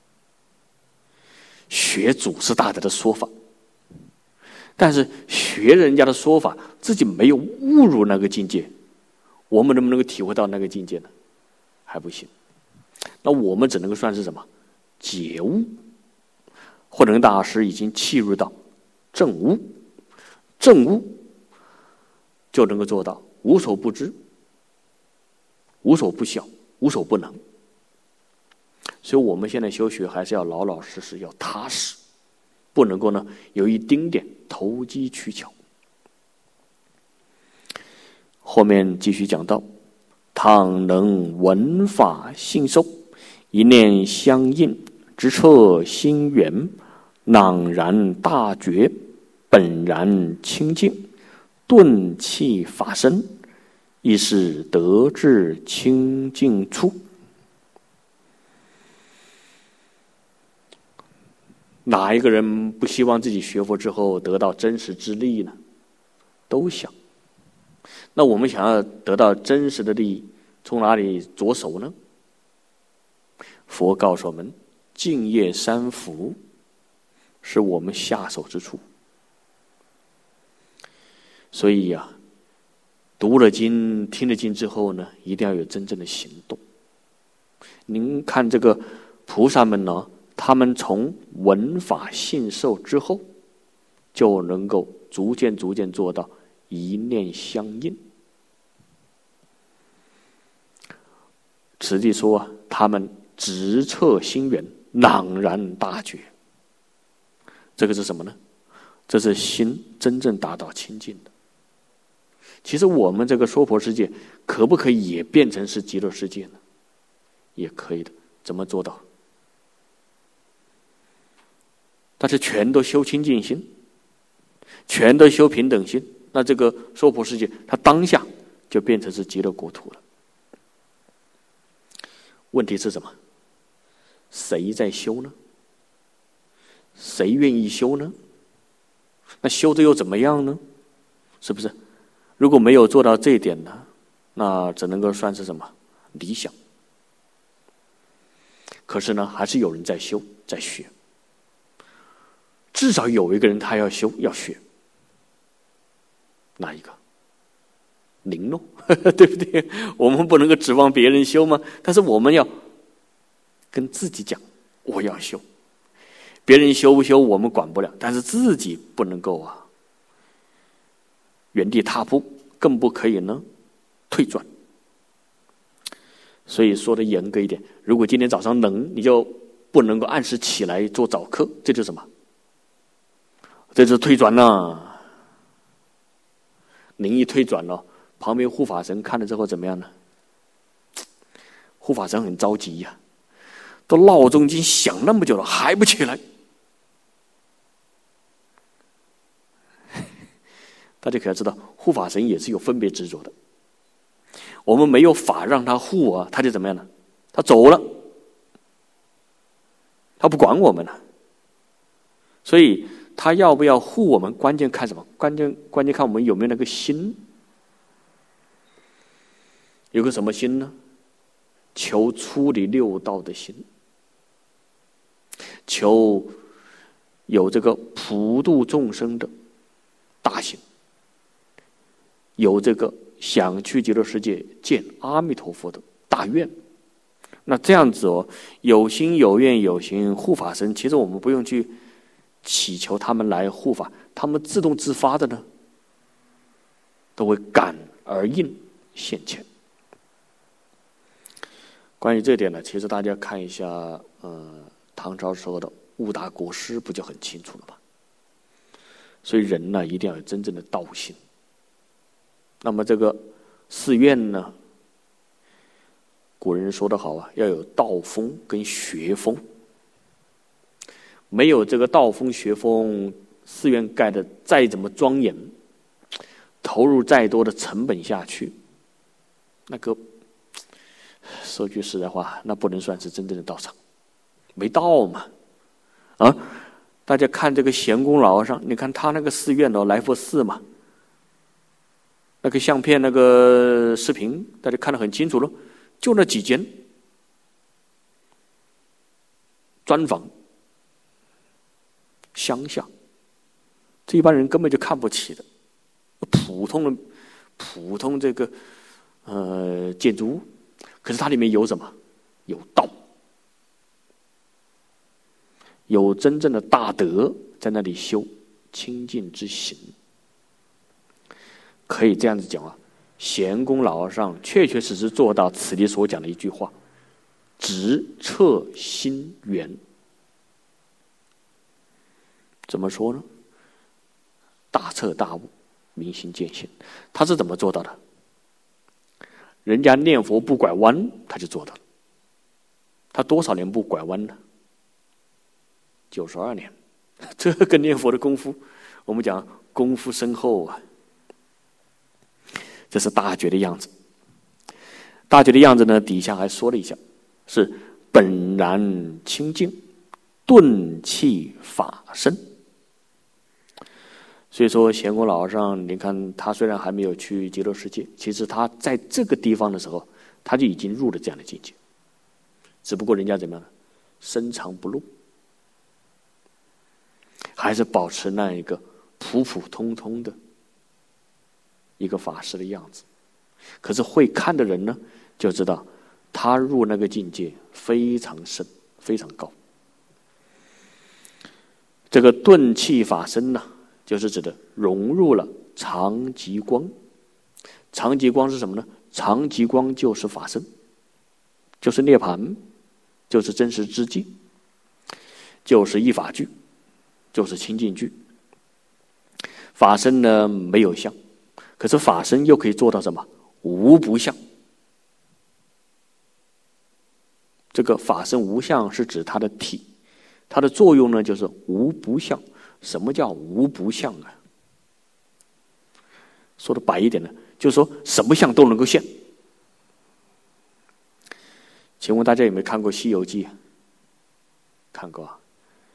学祖师大德的说法，但是学人家的说法，自己没有悟入那个境界，我们能不能够体会到那个境界呢？还不行。那我们只能够算是什么？解悟。慧能大师已经契入到正悟，正悟就能够做到无所不知，无所不晓，无所不能。所以我们现在修学还是要老老实实，要踏实，不能够呢有一丁点投机取巧。后面继续讲到，倘能闻法信受，一念相应，直彻心源，朗然大觉，本然清净，顿气法身，亦是得至清净处。哪一个人不希望自己学佛之后得到真实之利呢？都想。那我们想要得到真实的利益，从哪里着手呢？佛告诉我们，净业三福是我们下手之处。所以呀、啊，读了经、听了经之后呢，一定要有真正的行动。您看这个菩萨们呢，他们从闻法信受之后，就能够逐渐逐渐做到一念相应。此地说啊，他们直彻心源，朗然大觉。这个是什么呢？这是心真正达到清净的。其实我们这个娑婆世界，可不可以也变成是极乐世界呢？也可以的。怎么做到？但是全都修清净心，全都修平等心，那这个娑婆世界，它当下就变成是极乐国土了。问题是什么？谁在修呢？谁愿意修呢？那修的又怎么样呢？是不是？如果没有做到这一点呢，那只能够算是什么？理想。可是呢，还是有人在修，在学。至少有一个人他要修，要学。哪一个？您咯，对不对？我们不能够指望别人修吗？但是我们要跟自己讲，我要修。别人修不修我们管不了，但是自己不能够啊原地踏步，更不可以呢退转。所以说的严格一点，如果今天早上能，你就不能够按时起来做早课，这就是什么？这就是退转了。您一退转了，旁边护法神看了之后怎么样呢？护法神很着急呀、啊，都闹钟已经响那么久了，还不起来。大家可要知道，护法神也是有分别执着的。我们没有法让他护啊，他就怎么样呢？他走了，他不管我们了。所以他要不要护我们，关键看什么？关键关键看我们有没有那个心。有个什么心呢？求出离六道的心，求有这个普度众生的大心，有这个想去极乐世界见阿弥陀佛的大愿。那这样子哦，有心有愿有行，护法神其实我们不用去祈求他们来护法，他们自动自发的呢，都会感而应现前。关于这点呢，其实大家看一下，呃，唐朝时候的悟达国师不就很清楚了吗？所以人呢，一定要有真正的道心。那么这个寺院呢，古人说得好啊，要有道风跟学风。没有这个道风学风，寺院盖的再怎么庄严，投入再多的成本下去，那个说句实在话，那不能算是真正的道场，没道嘛。啊，大家看这个咸公老和尚，你看他那个寺院的来佛寺嘛，那个相片那个视频，大家看得很清楚了，就那几间砖房。乡下，这一般人根本就看不起的，普通的、普通这个呃建筑物，可是它里面有什么？有道，有真正的大德在那里修清净之行。可以这样子讲啊，咸公老和尚确确实实做到此地所讲的一句话：直彻心源。怎么说呢？大彻大悟，明心见性。他是怎么做到的？人家念佛不拐弯，他就做到了。他多少年不拐弯呢？九十二年。这个念佛的功夫，我们讲功夫深厚啊。这是大觉的样子。大觉的样子呢，底下还说了一下，是本然清净，顿气法身。所以说，咸公老和尚，你看他虽然还没有去极乐世界，其实他在这个地方的时候，他就已经入了这样的境界。只不过人家怎么样呢？深藏不露，还是保持那一个普普通通的一个法师的样子。可是会看的人呢，就知道他入那个境界非常深， 非常高。这个顿气法身呢，就是指的融入了常极光。常极光是什么呢？常极光就是法身，就是涅槃，就是真实之际，就是一法具，就是清净具。法身呢没有相，可是法身又可以做到什么？无不相。这个法身无相是指它的体，它的作用呢就是无不相。什么叫无不相啊？说的白一点呢，就是说什么相都能够现。请问大家有没有看过《西游记》？看过啊。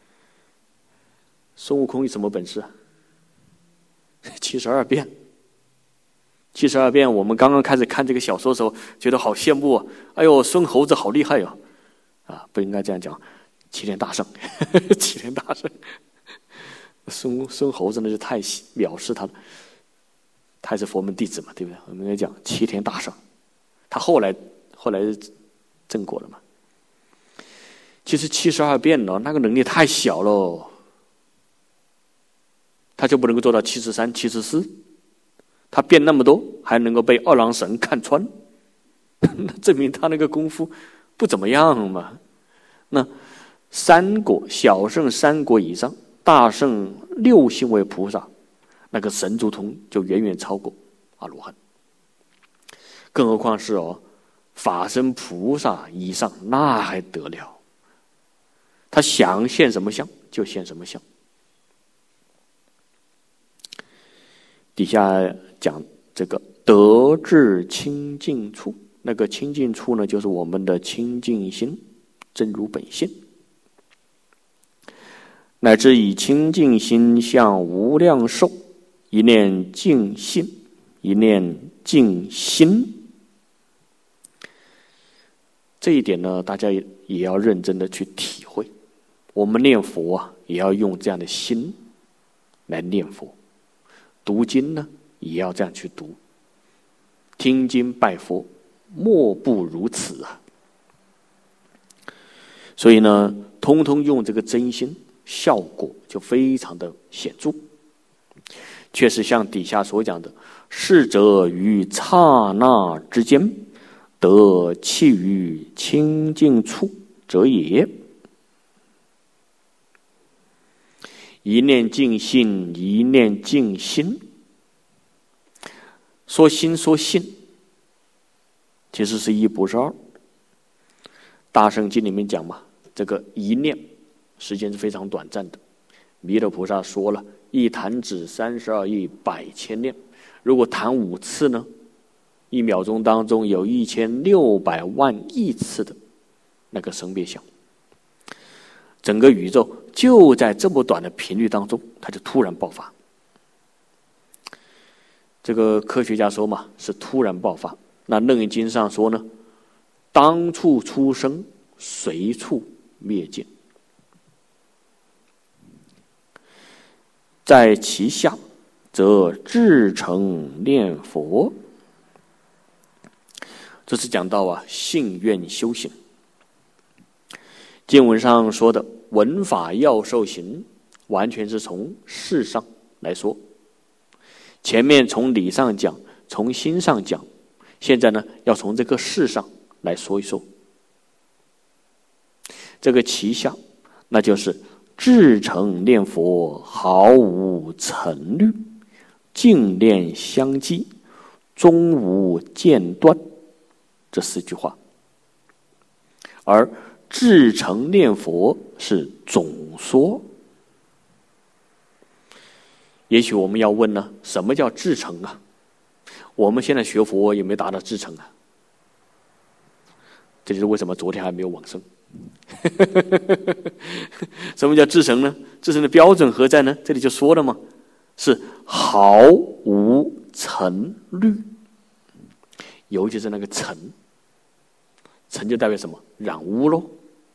孙悟空有什么本事啊？七十二变。七十二变，我们刚刚开始看这个小说的时候，觉得好羡慕啊！哎呦，孙猴子好厉害哟！啊，不应该这样讲，齐天大圣，齐天大圣。孙孙猴子呢就太藐视他了，他是佛门弟子嘛，对不对？我们应该讲齐天大圣，他后来后来正果了嘛。其实七十二变呢，那个能力太小了，他就不能够做到七十三、七十四。他变那么多，还能够被二郎神看穿，那证明他那个功夫不怎么样嘛。那三果小圣三果以上，大圣六星为菩萨，那个神足通就远远超过阿罗汉。更何况是哦，法身菩萨以上，那还得了？他想现什么相就现什么相。底下讲这个得至清净处，那个清净处呢，就是我们的清净心，真如本性，乃至以清净心向无量寿，一念净性，一念净心。这一点呢，大家也也要认真的去体会。我们念佛啊，也要用这样的心来念佛。读经呢，也要这样去读。听经拜佛，莫不如此啊！所以呢，通通用这个真心，效果就非常的显著。确实像底下所讲的，是则于刹那之间，得气于清净处者也。一念净性，一念净心。说心说性，其实是一不是二。大圣经里面讲嘛，这个一念时间是非常短暂的。弥勒菩萨说了，一弹指三十二亿百千念。如果弹五次呢，一秒钟当中有一千六百万亿次的那个生灭相。整个宇宙就在这么短的频率当中，它就突然爆发。这个科学家说嘛，是突然爆发。那楞严经上说呢，当处出生，随处灭尽。在其下，则至诚念佛。这是讲到啊，信愿修行。经文上说的闻法要受行，完全是从事上来说。前面从理上讲，从心上讲，现在呢要从这个事上来说一说。这个其下，那就是至诚念佛，毫无尘虑，净念相继，终无间断，这四句话。而至诚念佛是总说。也许我们要问呢，什么叫至诚啊？我们现在学佛有没有达到至诚啊？这就是为什么昨天还没有往生。什么叫至诚呢？至诚的标准何在呢？这里就说了嘛，是毫无尘虑，尤其是那个尘，尘就代表什么？染污咯。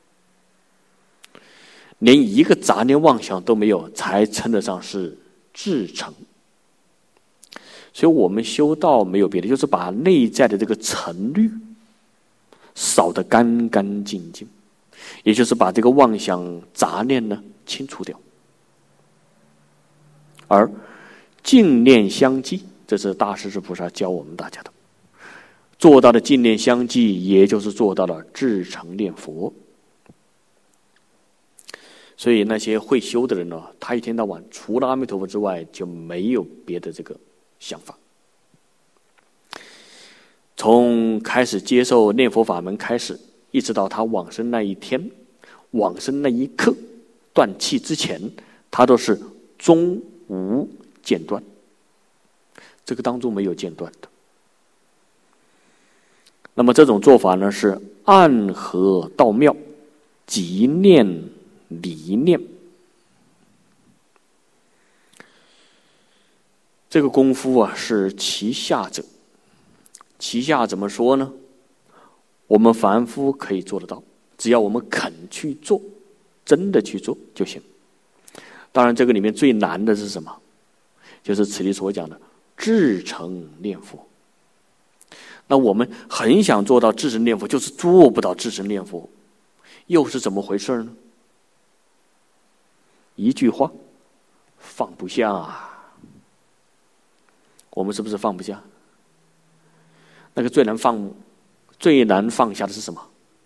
连一个杂念妄想都没有，才称得上是至诚。所以我们修道没有别的，就是把内在的这个尘虑扫得干干净净， 也就是把这个妄想杂念呢清除掉。而净念相继，这是大势至菩萨教我们大家的，做到了净念相继，也就是做到了至诚念佛。所以那些会修的人呢，他一天到晚除了阿弥陀佛之外就没有别的这个想法。从开始接受念佛法门开始，一直到他往生那一天，往生那一刻，断气之前，他都是终无间断，这个当中没有间断的。那么这种做法呢，是暗合道妙，即念离念。这个功夫啊，是其下者。其下怎么说呢？我们凡夫可以做得到，只要我们肯去做，真的去做就行。当然这个里面最难的是什么？就是此地所讲的至诚念佛。那我们很想做到至诚念佛，就是做不到至诚念佛，又是怎么回事呢？一句话，放不下。我们是不是放不下？那个最难放最难放下的是什么？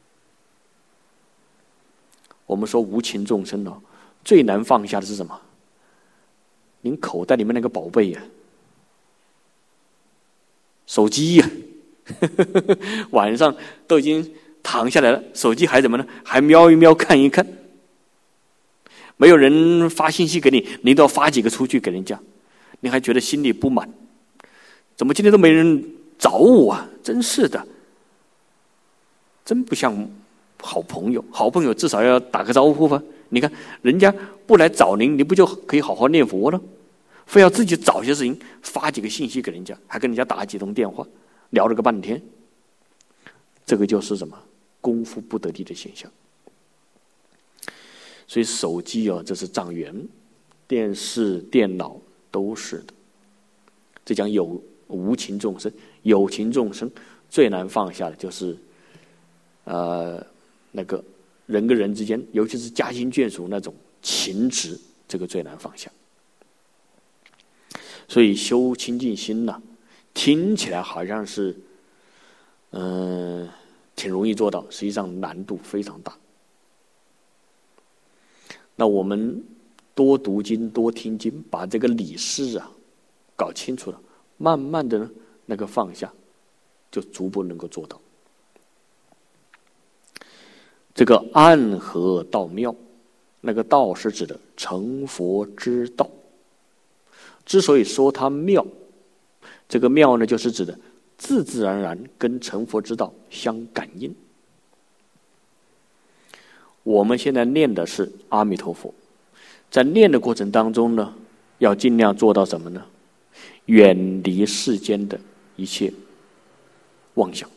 我们说无情众生哦，最难放下的是什么？您口袋里面那个宝贝呀、啊，手机呀、啊，晚上都已经躺下来了，手机还怎么呢？还瞄一瞄看一看。没有人发信息给你，你都要发几个出去给人家，你还觉得心里不满。怎么今天都没人找我啊？真是的，真不像好朋友。好朋友至少要打个招呼吧。你看人家不来找您，你不就可以好好念佛了？非要自己找些事情，发几个信息给人家，还跟人家打几通电话，聊了个半天。这个就是什么？功夫不得力的现象。所以手机啊，这是障缘，电视、电脑都是的。这讲有无情众生，有情众生最难放下的就是，呃，那个人跟人之间，尤其是家亲眷属那种情执，这个最难放下。所以修清净心呢、啊，听起来好像是，嗯、呃，挺容易做到，实际上难度非常大。那我们多读经，多听经，把这个理事啊搞清楚了，慢慢的呢，那个放下，就逐步能够做到。这个暗合道妙，那个道是指的成佛之道。之所以说它妙，这个妙呢，就是指的自自然然跟成佛之道相感应。我们现在念的是阿弥陀佛，在念的过程当中呢，要尽量做到什么呢？远离世间的一切妄想。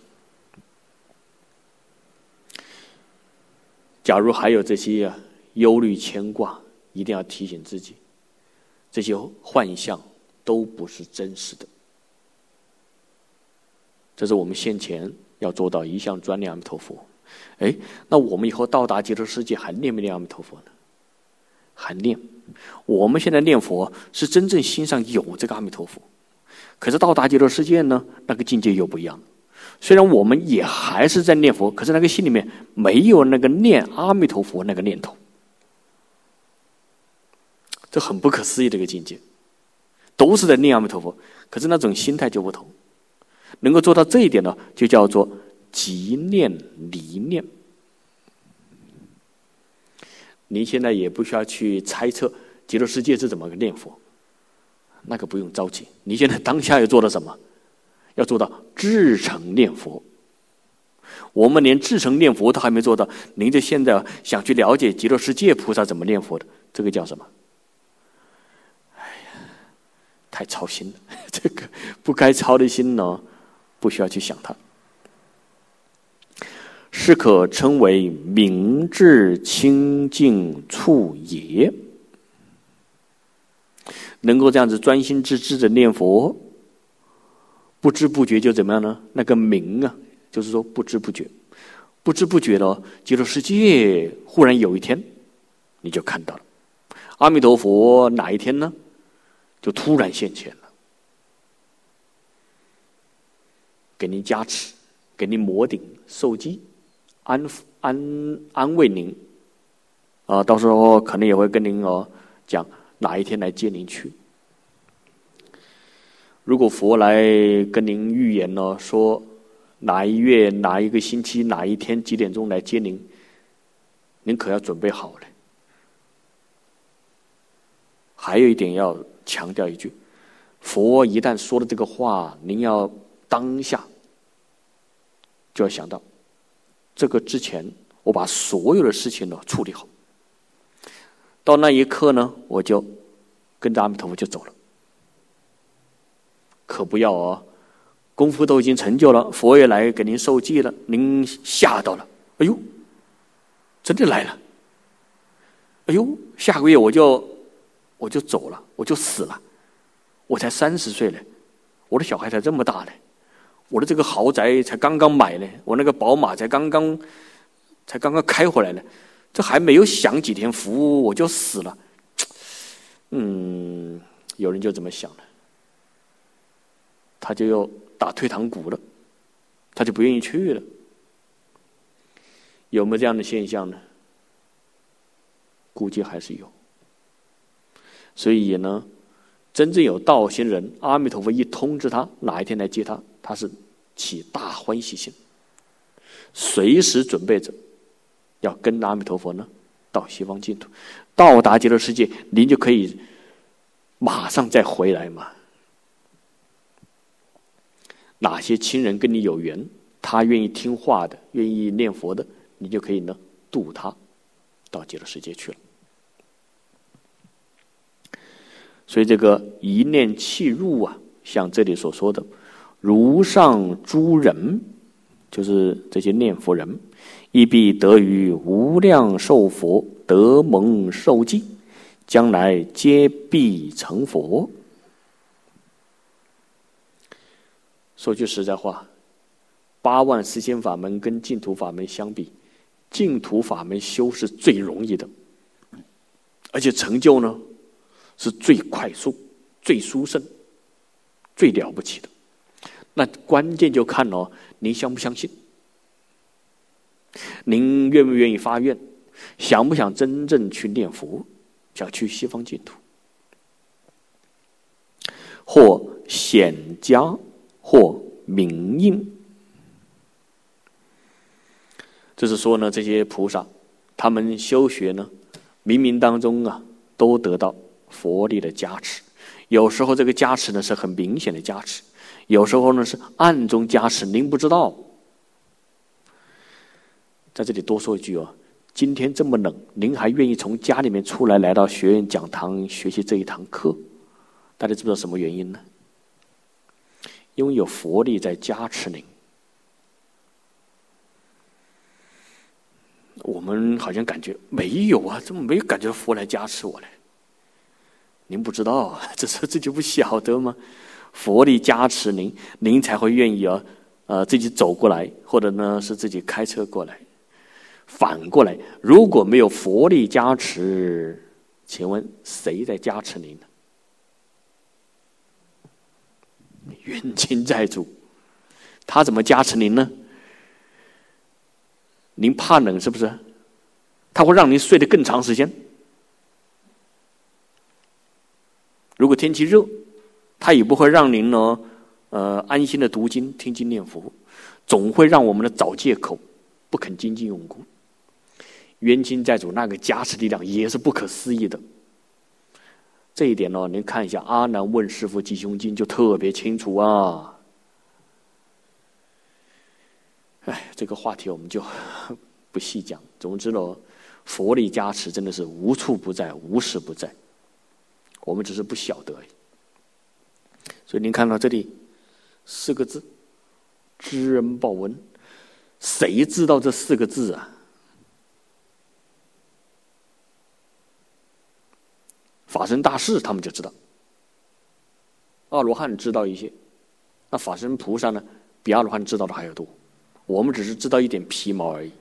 假如还有这些啊忧虑牵挂，一定要提醒自己，这些幻象都不是真实的。这是我们先前要做到一向专念阿弥陀佛。哎，那我们以后到达极乐世界还念不念阿弥陀佛呢？还念。我们现在念佛是真正心上有这个阿弥陀佛，可是到达极乐世界呢，那个境界又不一样。虽然我们也还是在念佛，可是那个心里面没有那个念阿弥陀佛那个念头，这很不可思议的一个境界。都是在念阿弥陀佛，可是那种心态就不同。能够做到这一点呢，就叫做即念离念。您现在也不需要去猜测极乐世界是怎么个念佛，那个不用着急。你现在当下要做到什么？要做到至诚念佛。我们连至诚念佛都还没做到，您就现在想去了解极乐世界菩萨怎么念佛的，这个叫什么？哎呀，太操心了。这个不该操的心呢，不需要去想它。是可称为明智清净处也。能够这样子专心致志的念佛，不知不觉就怎么样呢？那个明啊，就是说不知不觉。 不知不觉的极乐世界，忽然有一天，你就看到了阿弥陀佛。哪一天呢？就突然现前了，给您加持，给您摩顶受记，安安安慰您。啊，到时候可能也会跟您哦讲哪一天来接您去。如果佛来跟您预言呢，说哪一月哪一个星期哪一天几点钟来接您，您可要准备好了。还有一点要强调一句，佛一旦说了这个话，您要当下就要想到，这个之前我把所有的事情都处理好，到那一刻呢，我就跟着阿弥陀佛就走了。可不要哦，功夫都已经成就了，佛也来给您受记了，您吓到了，哎呦，真的来了，哎呦，下个月我就我就走了，我就死了，我才三十岁了，我的小孩才这么大呢，我的这个豪宅才刚刚买呢，我那个宝马才刚刚才刚刚开回来呢，这还没有享几天福我就死了。嗯，有人就这么想了，他就要打退堂鼓了，他就不愿意去了。有没有这样的现象呢？估计还是有。所以呢，真正有道心人，阿弥陀佛一通知他哪一天来接他，他是起大欢喜心，随时准备着要跟阿弥陀佛呢到西方净土，到达极乐世界，您就可以马上再回来嘛。哪些亲人跟你有缘，他愿意听话的，愿意念佛的，你就可以呢度他到极乐世界去了。所以这个一念契入啊，像这里所说的，如上诸人，就是这些念佛人，亦必得于无量寿佛得蒙受记，将来皆必成佛。说句实在话，八万四千法门跟净土法门相比，净土法门修是最容易的，而且成就呢是最快速、最殊胜、最了不起的。那关键就看哦，您相不相信，您愿不愿意发愿，想不想真正去念佛，想去西方净土，或显家，或明印。就是说呢，这些菩萨他们修学呢，冥冥当中啊都得到佛力的加持。有时候这个加持呢是很明显的加持，有时候呢是暗中加持，您不知道。在这里多说一句哦，今天这么冷，您还愿意从家里面出来来到学院讲堂学习这一堂课，大家知不知道什么原因呢？因为有佛力在加持您。我们好像感觉没有啊，怎么没有感觉佛来加持我呢？您不知道，这是自己不晓得吗？佛力加持您，您才会愿意啊，呃，自己走过来，或者呢是自己开车过来。反过来，如果没有佛力加持，请问谁在加持您呢？冤亲债主，他怎么加持您呢？您怕冷是不是？他会让您睡得更长时间。如果天气热，他也不会让您呢，呃，安心的读经、听经、念佛，总会让我们的找借口，不肯精进用功。冤亲债主那个加持力量也是不可思议的。这一点呢，您看一下《阿难问师父吉凶经》就特别清楚啊。哎，这个话题我们就不细讲。总之呢，佛力加持真的是无处不在，无时不在，我们只是不晓得而已。所以您看到这里四个字：知恩报恩。谁知道这四个字啊？法身大士他们就知道，阿罗汉知道一些，那法身菩萨呢，比阿罗汉知道的还要多。 我们只是知道一点皮毛而已。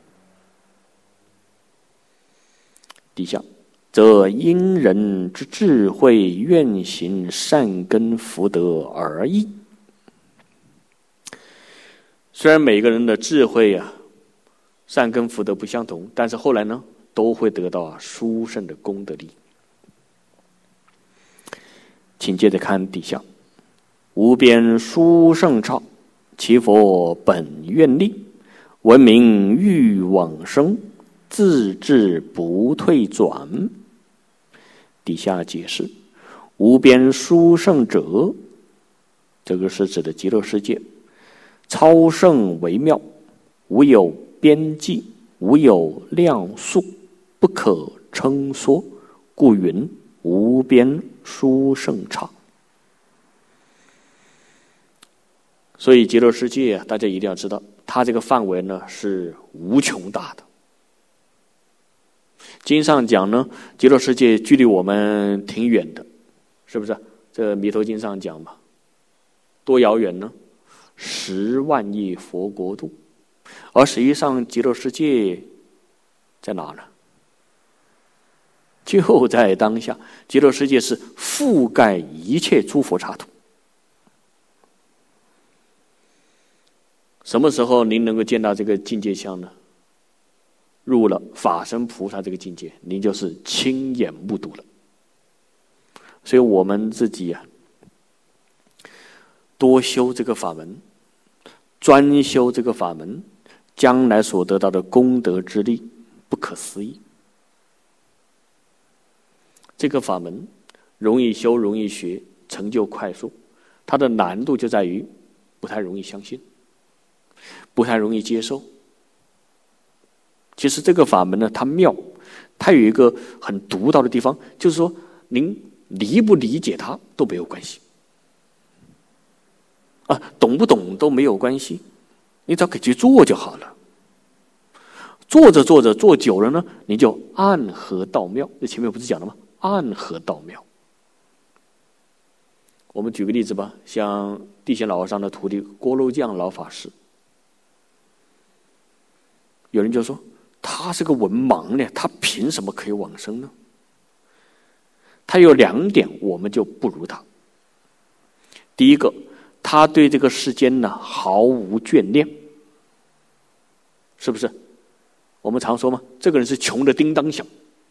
底下，则因人之智慧愿行善根福德而异。虽然每个人的智慧啊、善根福德不相同，但是后来呢，都会得到啊殊胜的功德力。请接着看底下，无边殊胜刹，其佛本愿力，闻名欲往生，自至不退转。底下解释，无边殊胜者，这个是指的极乐世界，超胜微妙，无有边际，无有量数，不可称说，故云无边殊胜刹。所以极乐世界啊，大家一定要知道，它这个范围呢是无穷大的。经上讲呢，极乐世界距离我们挺远的，是不是？这弥陀经上讲嘛，多遥远呢？十万亿佛国度。而实际上极乐世界在哪呢？就在当下。极乐世界是覆盖一切诸佛刹土。什么时候您能够见到这个境界相呢？入了法身菩萨这个境界，您就是亲眼目睹了。所以我们自己啊，多修这个法门，专修这个法门，将来所得到的功德之力不可思议。这个法门容易修，容易学，成就快速，它的难度就在于不太容易相信，不太容易接受。其实这个法门呢，它妙，它有一个很独到的地方，就是说您理不理解它都没有关系啊，懂不懂都没有关系，你只要给去做就好了。做着做着做久了呢，你就暗合道妙。这前面不是讲了吗？暗合道妙。我们举个例子吧，像地贤老和尚的徒弟郭漏绛老法师，有人就说他是个文盲呢，他凭什么可以往生呢？他有两点我们就不如他。第一个，他对这个世间呢毫无眷恋，是不是？我们常说嘛，这个人是穷的叮当响。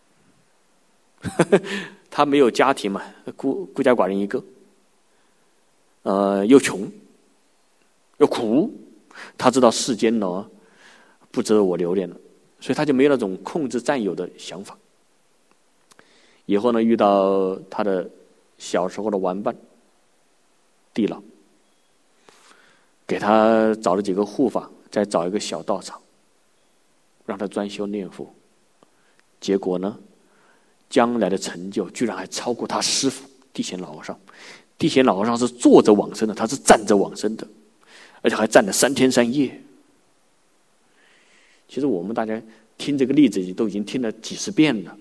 他没有家庭嘛，孤孤家寡人一个，呃，又穷又苦，他知道世间呢不值得我留恋了，所以他就没有那种控制占有的想法。以后呢，遇到他的小时候的玩伴地老，给他找了几个护法，再找一个小道场，让他专修念佛。结果呢，将来的成就居然还超过他师父地贤老和尚。地贤老和尚是坐着往生的，他是站着往生的，而且还站了三天三夜。其实我们大家听这个例子都已经听了几十遍了，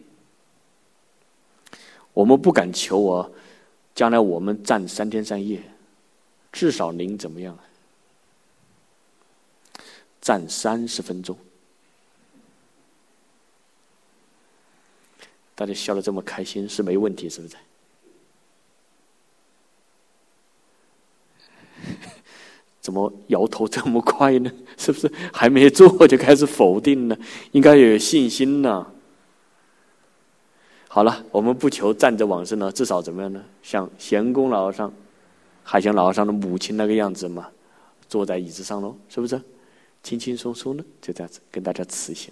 我们不敢求啊，将来我们站三天三夜，至少您怎么样？站三十分钟。大家笑得这么开心是没问题，是不是？怎么摇头这么快呢？是不是还没做就开始否定呢？应该有信心呢。好了，我们不求站着往生呢，至少怎么样呢？像贤公老和尚、海贤老和尚的母亲那个样子嘛，坐在椅子上喽，是不是？轻轻松松的就这样子跟大家辞行。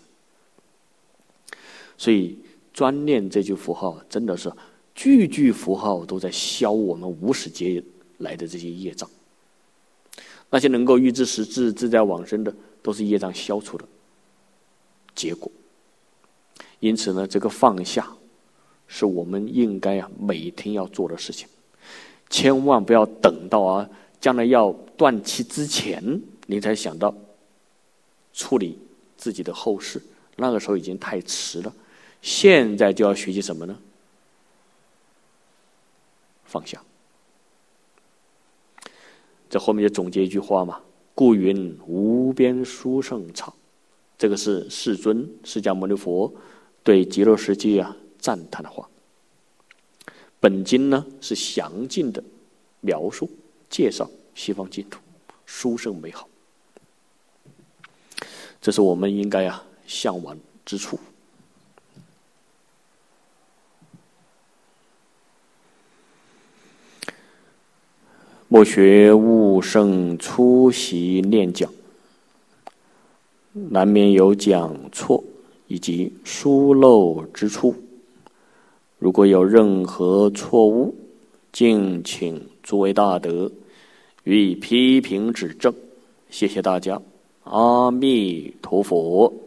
所以专念这句符号，真的是句句符号都在消我们无始劫来的这些业障。那些能够预知时至自在往生的，都是业障消除的结果。因此呢，这个放下是我们应该啊每天要做的事情，千万不要等到啊将来要断气之前，你才想到处理自己的后事，那个时候已经太迟了。现在就要学习什么呢？放下。这后面就总结一句话嘛： 故云无边殊胜场。这个是世尊释迦牟尼佛对极乐世界啊赞叹的话。本经呢是详尽的描述介绍西方净土殊胜美好，这是我们应该啊向往之处。莫学悟圣出席念讲，难免有讲错以及疏漏之处。如果有任何错误，敬请诸位大德予以批评指正。谢谢大家，阿弥陀佛。